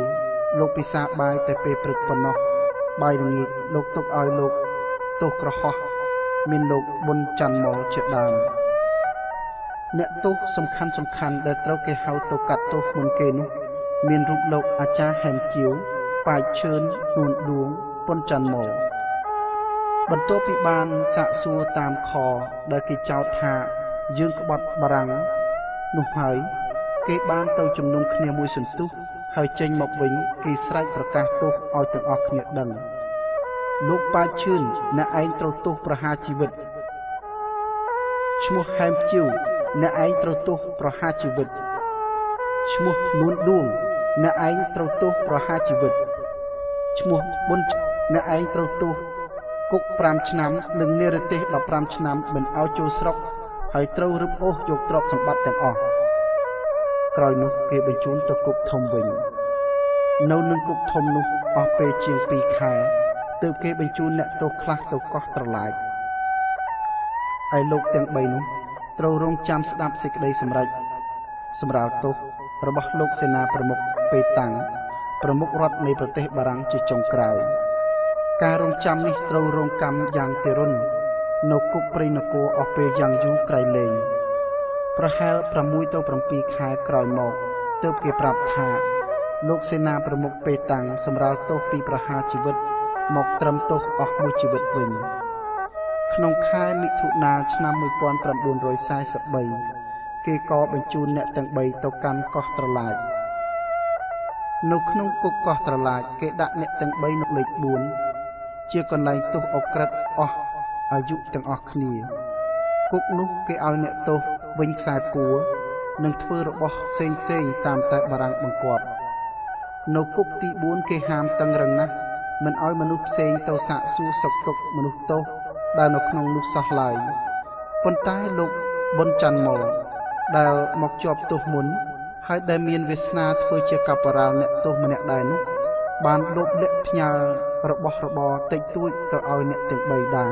លោកពិសាបាយតែពេលព្រឹកប៉ុណ្ណោះបាយល្ងាចលោកទុកឲ្យលោកទោសក្រហោះមានលោកប៊ុនច័ន្ទមលជាដើមអ្នកទោសសំខាន់សំខាន់ដែលត្រូវគេហៅទៅកាត់ទោសមុនគេនោះមានរូបលោកអាចារ្យហែមជាវប៉ាយឈឿននួនដួងប៊ុនច័ន្ទមលបន្ទាប់ពីបានសាកសួរតាមខដែលគេចោទថាយើងក្បត់បារាំងនោះហើយគេបានទៅជំនុំគ្នាមួយសន្ទុះហើយចេញមកវិញគេស្រែកប្រកាសទោសឲ្យទាំងអស់គ្នាដឹងលោកប៉ាឈឿនអ្នកឯងត្រូវទោសប្រហារជីវិតឈ្មោះហែមជាវអ្នកឯងត្រូវទោសប្រហារជីវិតឈ្មោះនួនដួងអ្នកឯងត្រូវទោសប្រហារជីវិតឈ្មោះប៊ុនអ្នកឯងត្រូវទោសគុកប្រាំឆ្នាំនិងនិរទេសដប់ប្រាំឆ្នាំមិនឲ្យចូលស្រុកហើយត្រូវរឹបអូសយកទ្រព្យសម្បត្តិទាំងអស់ក្រោយនោះគេបញ្ជូនទៅគុកធំវិញនៅនឹងគុកធំនោះអស់ពេលជាងពីរខែទើបគេបញ្ជូនអ្នកទោសខ្លះទៅកោះត្រឡាចហើយលោកទាំងបីនោះត្រូវរងចាំស្ដាប់សេចក្តីសម្រេចសម្រាលទោសរបស់លោកសេនាប្រមុខពេតាំងប្រមុខរដ្ឋនៃប្រទេសបារាំងជាចុងក្រោយការរងចាំនេះត្រូវរងកម្មយ៉ាងទារុណនៅគុកព្រៃនគរអស់ពេលយ៉ាងយូរក្រៃលែងប្រហែលប្រាំមួយទៅប្រាំពីរខែក្រោយមកទើបគេប្រាប់ថាលោកសេនាប្រមុខពេតាំងសម្រាលទោសពីប្រហារជីវិតមកត្រឹមទោសអស់មួយជីវិតវិញក្នុងខែមិថុនាឆ្នាំmột nghìn chín trăm bốn mươi baគេក៏បញ្ជូនអ្នកទាំងបីទៅកាន់កោះត្រឡាចនៅក្នុងគុកកោះត្រឡាចគេដាក់អ្នកទាំងបីនៅលេខបួនជាកន្លែងទោសអក្រិតអស់អាយុទាំងអស់គ្នាគុកនោះគេឲ្យអ្នកទោសវិញខ្សែពួរនិងធ្វើរបស់ផ្សេងផ្សេងតាមតែបារាំងបង្គាប់នៅគុកទីបួនគេហាមតឹងរឹងណាស់មិនឲ្យមនុស្សផ្សេងទៅសាកសួរសុខទុក្ខមនុស្សទោសដែលនៅក្នុងនោះសោះឡើយប៉ុន្តែលោកប៊ុនច័ន្ទមលដែលមកជាប់ទោសមុនហើយដែលមានវាសនាធ្វើជាកាប៉ារ៉ាល់អ្នកទោសម្នាក់ដែរនោះបានលបលាក់ផ្ញើរបស់របរតិចតួចទៅឲ្យអ្នកទាំងបីដែរ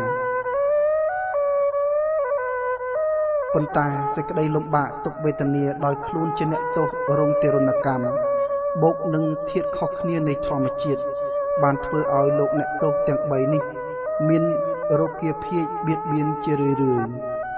ប៉ុន្តែសេចក្តីលំបាកទុក្ខវេទនាដោយខ្លួនជាអ្នកទោសរងទារុណកម្មបូកនឹងធាតុខុសគ្នានៃធម្មជាតិបានធ្វើឲ្យលោកអ្នកទោសទាំងបីនេះមានរោគាភាជបៀតបៀនជារឿយៗ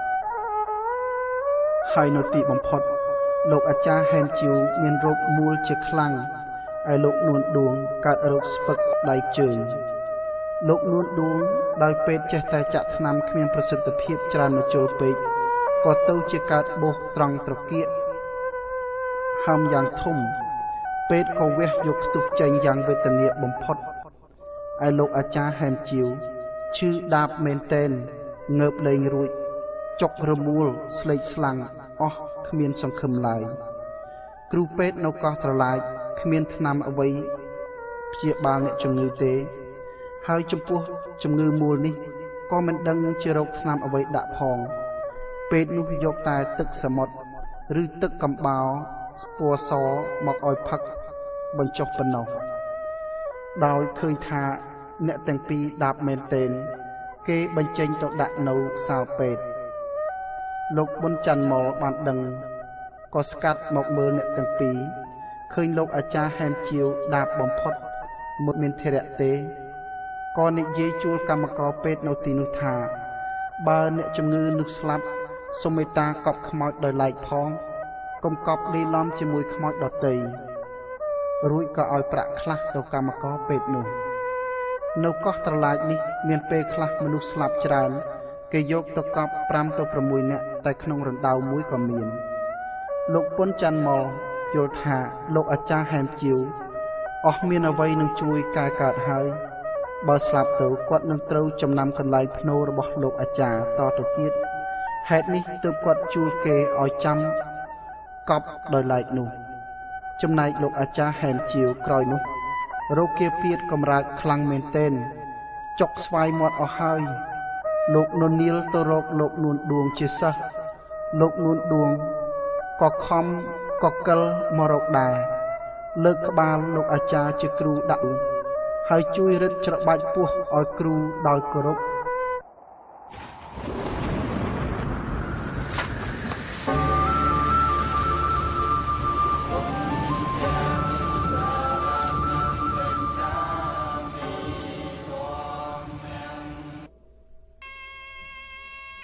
ហើយនៅទីបំផុតលោកអាចារ្យហែមជាវមានរោគមូលជាខ្លាំងហើយលោកនួនដួងកើតរោគស្ពឹកដៃជើងលោកនួនដួងដោយពេទ្យចេះតែចាក់ថ្នាំគ្មានប្រសិទ្ធភាពច្រើនមកជុលពេកក៏ទៅជាកើតបោសត្រង់ត្រគាកហើមយ៉ាងធំពេទ្យក៏វះយកខ្ទុះចេញយ៉ាងវេទនាបំផុតហើយលោកអាចារ្យហែមជាវឈឺដាបមែនតែនងើបលែងរួចចុករមួលស្លេកស្លាំងអស់គ្មានសង្ឃឹមឡើយគ្រូពេទ្យនៅកោះត្រឡាចគ្មានថ្នាំអ្វីព្យាបាលអ្នកជំងឺទេហើយចំពោះជំងឺមូលនេះក៏មិនដឹងជារោគថ្នាំអ្វីដាក់ផងពេទ្យនោះយកតែទឹកសមុទ្រឬទឹកកំបោរពណ៌សមកឲ្យផឹកបញ្ចុះប៉ុណ្ណោះដោយឃើញថាអ្នកទាំងពីរដាប់មែនទែនគេបញ្ចេញទៅដាក់នៅសាលពេទ្យលោកប៊ុនច័ន្ទមលបានដឹងក៏ស្កាត់មកមើលអ្នកទាំងពីរឃើញលោកអាចារ្យហែមជាវដាបបំផុតមុតមានធរៈទេក៏និយាយជួលកម្មករពេទ្យនៅទីនោះថាបើអ្នកជំងឺនោះស្លាប់សូមមេត្តាកប់ខ្មោចដោយឡែកផងកុំកប់លីឡំជាមួយខ្មោចដតីរួចក៏ឲ្យប្រាក់ខ្លះទៅកម្មករពេទ្យនោះនៅកោះត្រឡាចនេះមានពេលខ្លះមនុស្សស្លាប់ច្រើនគេយកទៅកប់ប្រាំទៅប្រាំមួយនាក់តែក្នុងរណ្ដៅមួយក៏មានលោកប៊ុនច័ន្ទមលយល់ថាលោកអាចារ្យហែមជាវអស់មានអ្វីនឹងជួយកែកើតហើយបើស្លាប់ទៅគាត់នឹងត្រូវចំណាំកន្លែងភ្នូររបស់លោកអាចារ្យតទៅទៀតហេតុនេះទើបគាត់ជួលគេឲ្យចាំកប់ដោយឡែកនោះចំណែកលោកអាចារ្យហែមជាវក្រោយនោះរោគាពាធកំរើកខ្លាំងមែនទែនចុកស្វាយមាត់អស់ហើយលោកនួននីលទៅរកលោកនួនដួងជាសិស្សលោកនួនដួងក៏ខំក៏កិលមករកដែរលើកក្បាលលោកអាចារ្យជាគ្រូដាក់ហើយជួយរឹតច្របាច់ពោះឲ្យគ្រូដោយគោរព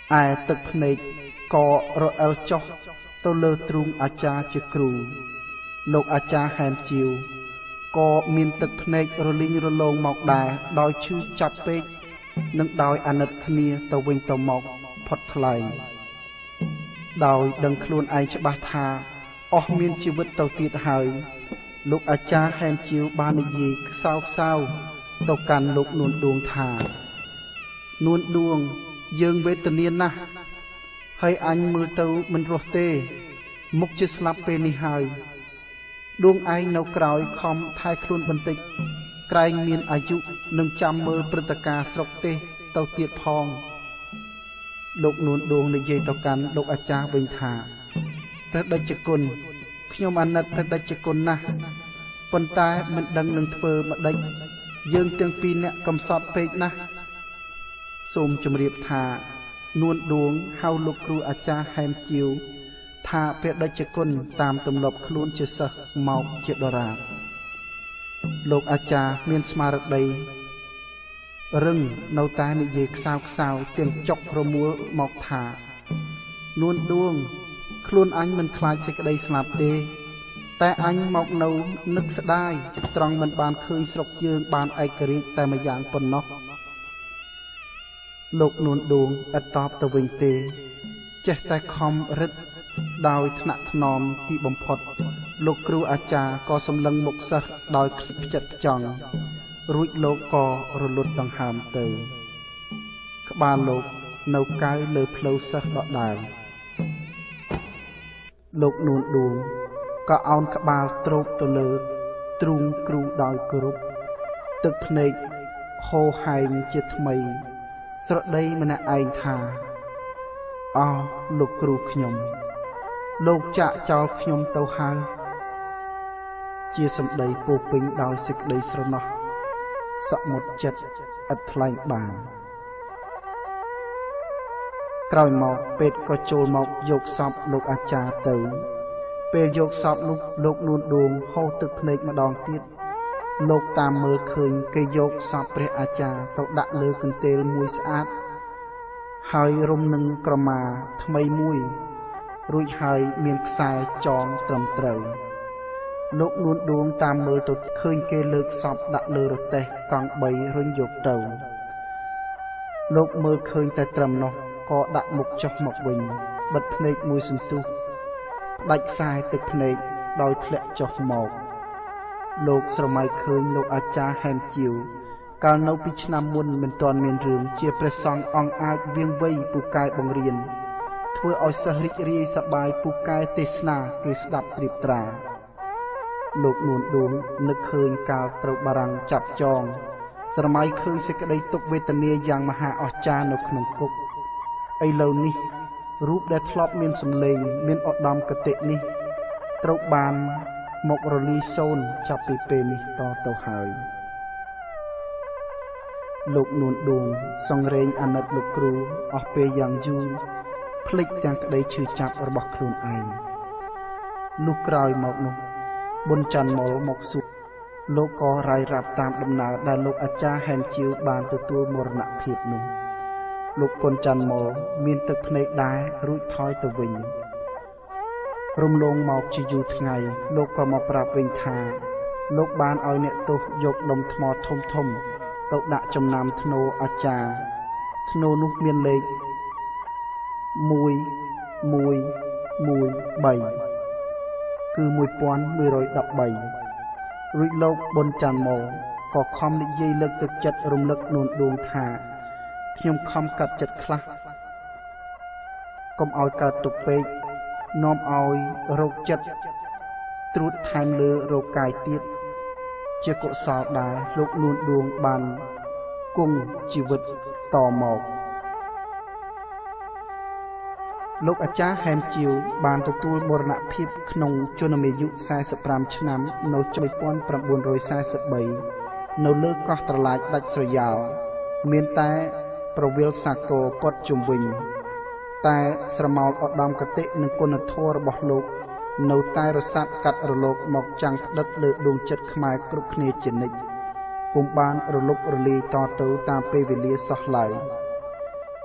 ឯទឹកភ្នែកក៏រអិលចុះទៅលើទ្រូងអាចារ្យជាគ្រូលោកអាចារ្យហែមជាវក៏មានទឹកភ្នែករលីងរលោងមកដែរដោយឈឺចាប់ពេកនិងដោយអាណិតគ្នាទៅវិញទៅមកផុតថ្លៃដោយដឹងខ្លួនឯងច្បាស់ថាអស់មានជីវិតទៅទៀតហើយលោកអាចារ្យហែមជាវបាននិយាយខ្សោខ្សៅទៅកាន់លោកនួនដួងថានួនដួងយើងវេទនាណាស់ហើយអញមើលទៅមិនរស់ទេមុខជាស្លាប់ពេលនេះហើយដួងឯងនៅក្រោយខំថែខ្លួនបន្តិចក្រែងមានអាយុនឹងចាំមើលព្រឹត្តិការណ៍ស្រុកទេសទៅទៀតផងលោកនួនដួងនិយាយទៅកាន់លោកអាចារ្យវិញថាព្រះតេជគុណខ្ញុំអាណិតព្រះតេជគុណណាស់ប៉ុន្តែមិនដឹងនឹងធ្វើម្ដេចយើងទាំងពីរនាក់កំសត់ពេកណាស់សូមជម្រាបថានួនដួងហៅលោកគ្រូអាចារ្យហែមជាវថាព្រះតេជគុណតាមទម្លាប់ខ្លួនជាសិស្សមកជាដរាបលោកអាចារ្យមានស្មារតីរឹងនៅតែនិយាយខ្សៅខ្សៅទាំងចុករមួលមកថានួនដួងខ្លួនអញមិនខ្លាចសេចក្តីស្លាប់ទេតែអញមកនៅនឹកស្ដាយត្រង់មិនបានឃើញស្រុកយើងបានឯករាជ្យតែម្យ៉ាងប៉ុណ្ណោះលោកនួនដួងឥតតបទៅវិញទេចេះតែខំរឹតដោយថ្នាក់ថ្នមទីបំផុតលោកគ្រូអាចារ្យក៏សម្លឹងមុខសិស្សដោយផ្ចិតផ្ចង់រួចលោកក៏រលត់ដង្ហើមទៅក្បាលលោកនៅកៅលើផ្លូវសិស្សដដែលលោកនួនដួងក៏អោនក្បាលទ្រោបទៅលើទ្រូងគ្រូដោយគោរពទឹកភ្នែកហូរហែងជាថ្មីស្រដីម្នាក់ឯងថាអោលោកគ្រូខ្ញុំលោកចាក់ចោលខ្ញុំទៅហើយជាសម្ដីពោពេញដោយសេចក្តីស្រណោះសមុទ្រចិត្តឥតថ្លែងបានក្រោយមកពេទ្យក៏ចូលមកយកសពលោកអាចារ្យទៅពេលយកសពនោះលោកនួនដួងហូរទឹកភ្នែកម្ដងទៀតលោកតាមមើលឃើញគេយកសពព្រះអាចារ្យទៅដាក់លើកន្ទេលមួយស្អាតហើយរុំនឹងក្រមាថ្មីមួយរួចហើយមានខ្សែចងត្រឹមត្រូវលោកនួនដួងតាមមើលទៅឃើញគេលើកសពដាក់លើរទេះកង់បីរុញយកទៅលោកមើលឃើញតែត្រឹមនោះក៏ដាក់មុខចុះមកវិញបិទភ្នែកមួយសន្ទុះផ្ដាច់ខ្សែទឹកភ្នែកដោយធ្លាក់ចុះមកលោកស្រមៃឃើញលោកអាចារ្យហែមជាវកាលនៅពីឆ្នាំមុនមិនទាន់មានរឿងជាព្រះសង្ឃអង្គអាចវៀងវៃពូកែបង្រៀនធ្វើឲ្យសិស្សរីករាយសប្បាយពូកែទេសនាគេស្ដាប់ត្រៀបត្រាលោកនួនដួងនឹកឃើញកាលត្រូវបារាំងចាប់ចងស្រមៃឃើញសេចក្តីទុក្ខវេទនាយ៉ាងមហាអស្ចារ្យនៅក្នុងគុកឥឡូវនេះរូបដែលធ្លាប់មានសម្លេងមានឧត្តមគតិនេះត្រូវបានមករលីសូន្យចាប់ពីពេលនេះតទៅហើយលោកនួនដួងសង្រេងអាណិតលោកគ្រូអស់ពេលយ៉ាងយូរភ្លេចទាំងក្តីឈឺចាប់របស់ខ្លួនឯងលុះក្រោយមកនោះប៊ុនច័ន្ទមលមកសួរលោកក៏រាយរាប់តាមដំណើរដែលលោកអាចារ្យហែមជាវបានទទួលមរណភាពនោះលោកប៊ុនច័ន្ទមលមានទឹកភ្នែកដែររួចថយទៅវិញរំលងមកជាយូរថ្ងៃលោកក៏មកប្រាប់វិញថាលោកបានឲ្យអ្នកទោសយកដុំថ្មធំធំទៅដាក់ចំណាំធ្នូអាចារ្យធ្នូនោះមានលេខមួយ មួយ មួយ បីគឺមួយពាន់មួយរយដប់បីរួចលោកប៊ុនច័ន្ទមលក៏ខំនិយាយលើកទឹកចិត្តរំលឹកនួនដួងថាខ្ញុំខំកាត់ចិត្តខ្លះកុំឲ្យកើតទុក្ខពេកនាំឲ្យរោគចិត្តត្រួតថែមលើរោគកាយទៀតជាកុសលដែរលោកនួនដួងបានគង់ជីវិតតមកលោកអាចារ្យហែមជាវបានទទួលមរណភាពក្នុងជន្មាយុសែសិបប្រាំឆ្នាំនៅឆ្នាំមួយពាន់ប្រាំបួនរយសែសិបបីនៅលើកោះត្រឡាចដាច់ស្រយាលមានតែប្រវិលសាគរពត់ជុំវិញតែស្រមោលឧត្តមគតិនិងគុណធម៌របស់លោកនៅតែរសាត់កាត់រលកមកចាំងផ្ដិតលើដួងចិត្តខ្មែរគ្រប់គ្នាជានិច្ចពុំបានរលុបរលាយតទៅតាមពេលវេលាសោះឡើយ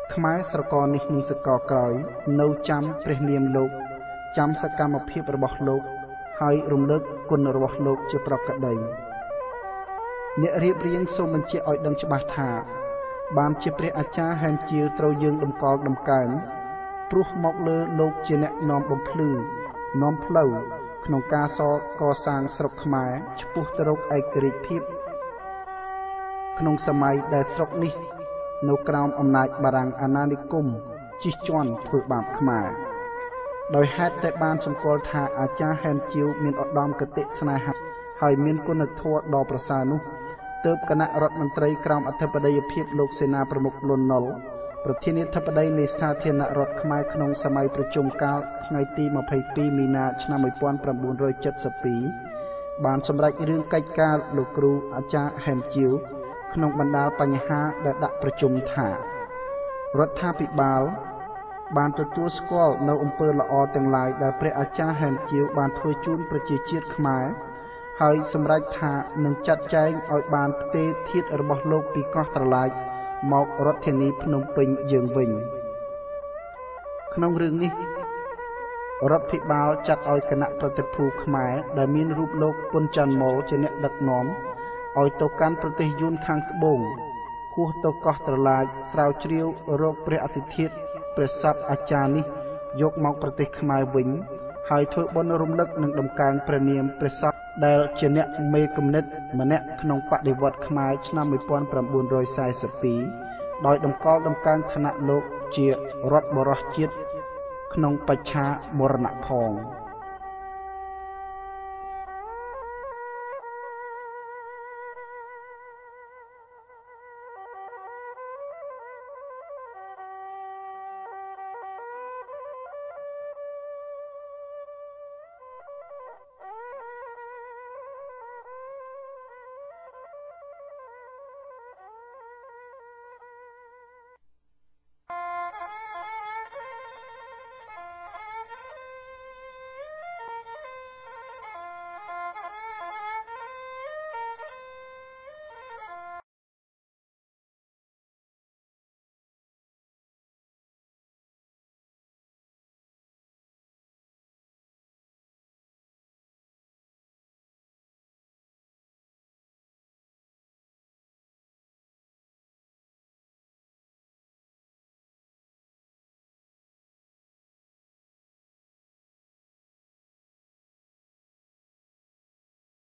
ខ្មែរស្រកនេះនឹងសកលក្រោយនៅចាំព្រះនាមលោកចាំសកម្មភាពរបស់លោកហើយរំលឹកគុណរបស់លោកជាប្រកដីអ្នករៀបរៀងសូមបញ្ជាក់ឲ្យដឹងច្បាស់ថាបានជាព្រះអាចារ្យហែមជាវត្រូវយើងតម្កល់ដំកើងព្រោះមកលើលោកជាអ្នកនាំបំភ្លឺនាំផ្លូវក្នុងការសកសាងស្រុកខ្មែរឆ្ពោះទៅរកឯករាជ្យភាពក្នុងសម័យដែលស្រុកនេះនៅក្រោមអំណាចបារាំងអាណានិគមជិះជាន់ធ្វើបាបខ្មែរដោយហេតុតែបានសម្គាល់ថាអាចារ្យហែមជាវមានឧត្តមគតិស្នេហាហើយមានគុណធម៌ដ៏ប្រសើរនោះទើបគណៈរដ្ឋមន្ត្រីក្រោមអធិបតីភាពលោកសេនាប្រមុខលន់នល់ប្រធានាធិបតីនៃស្ថាបនារដ្ឋខ្មែរក្នុងសម័យប្រជុំកាលថ្ងៃទីម្ភៃពីរមីនាឆ្នាំmột nghìn chín trăm七mươi haiបានសម្រេចរឿងកិច្ចការលោកគ្រូអាចារ្យហែមជាវក្នុងបណ្ដាលបញ្ហាដែលដាក់ប្រជុំថារដ្ឋាភិបាលបានទទួលស្គាល់នៅអំពើល្អទាំងឡាយដែលព្រះអាចារ្យហែមជាវបានធ្វើជូនប្រជាជាតិខ្មែរហើយសម្រេចថានឹងចាត់ចែងឲ្យបានផ្ទេរធាតុរបស់លោកពីកោះត្រឡាចមករដ្ឋធានីភ្នំពេញយើងវិញក្នុងរឿងនេះរដ្ឋាភិបាលចាត់ឲ្យគណៈប្រតិភូខ្មែរដែលមានរូបលោកពុនច័ន្ទម៉ូលជាអ្នកដឹកនាំឲ្យទៅកាន់ប្រទេសយួនខាងត្បូងហួសទៅកោះត្រឡាចស្រាវជ្រាវរកព្រះអធិធាតុព្រះសពអាចារ្យនេះយកមកប្រទេសខ្មែរវិញហើយធ្វើបុណ្យរំលឹកនិងដំកើងព្រះនាមព្រះសពដែលជាអ្នកមេគំនិតម្នាក់ក្នុងបដិវត្តន៍ខ្មែរឆ្នាំmột nghìn chín trăm bốn mươi haiដោយតម្កល់ដំកើងឋានៈលោកជារដ្ឋបរោះជាតិក្នុងបច្ឆាមរណៈផង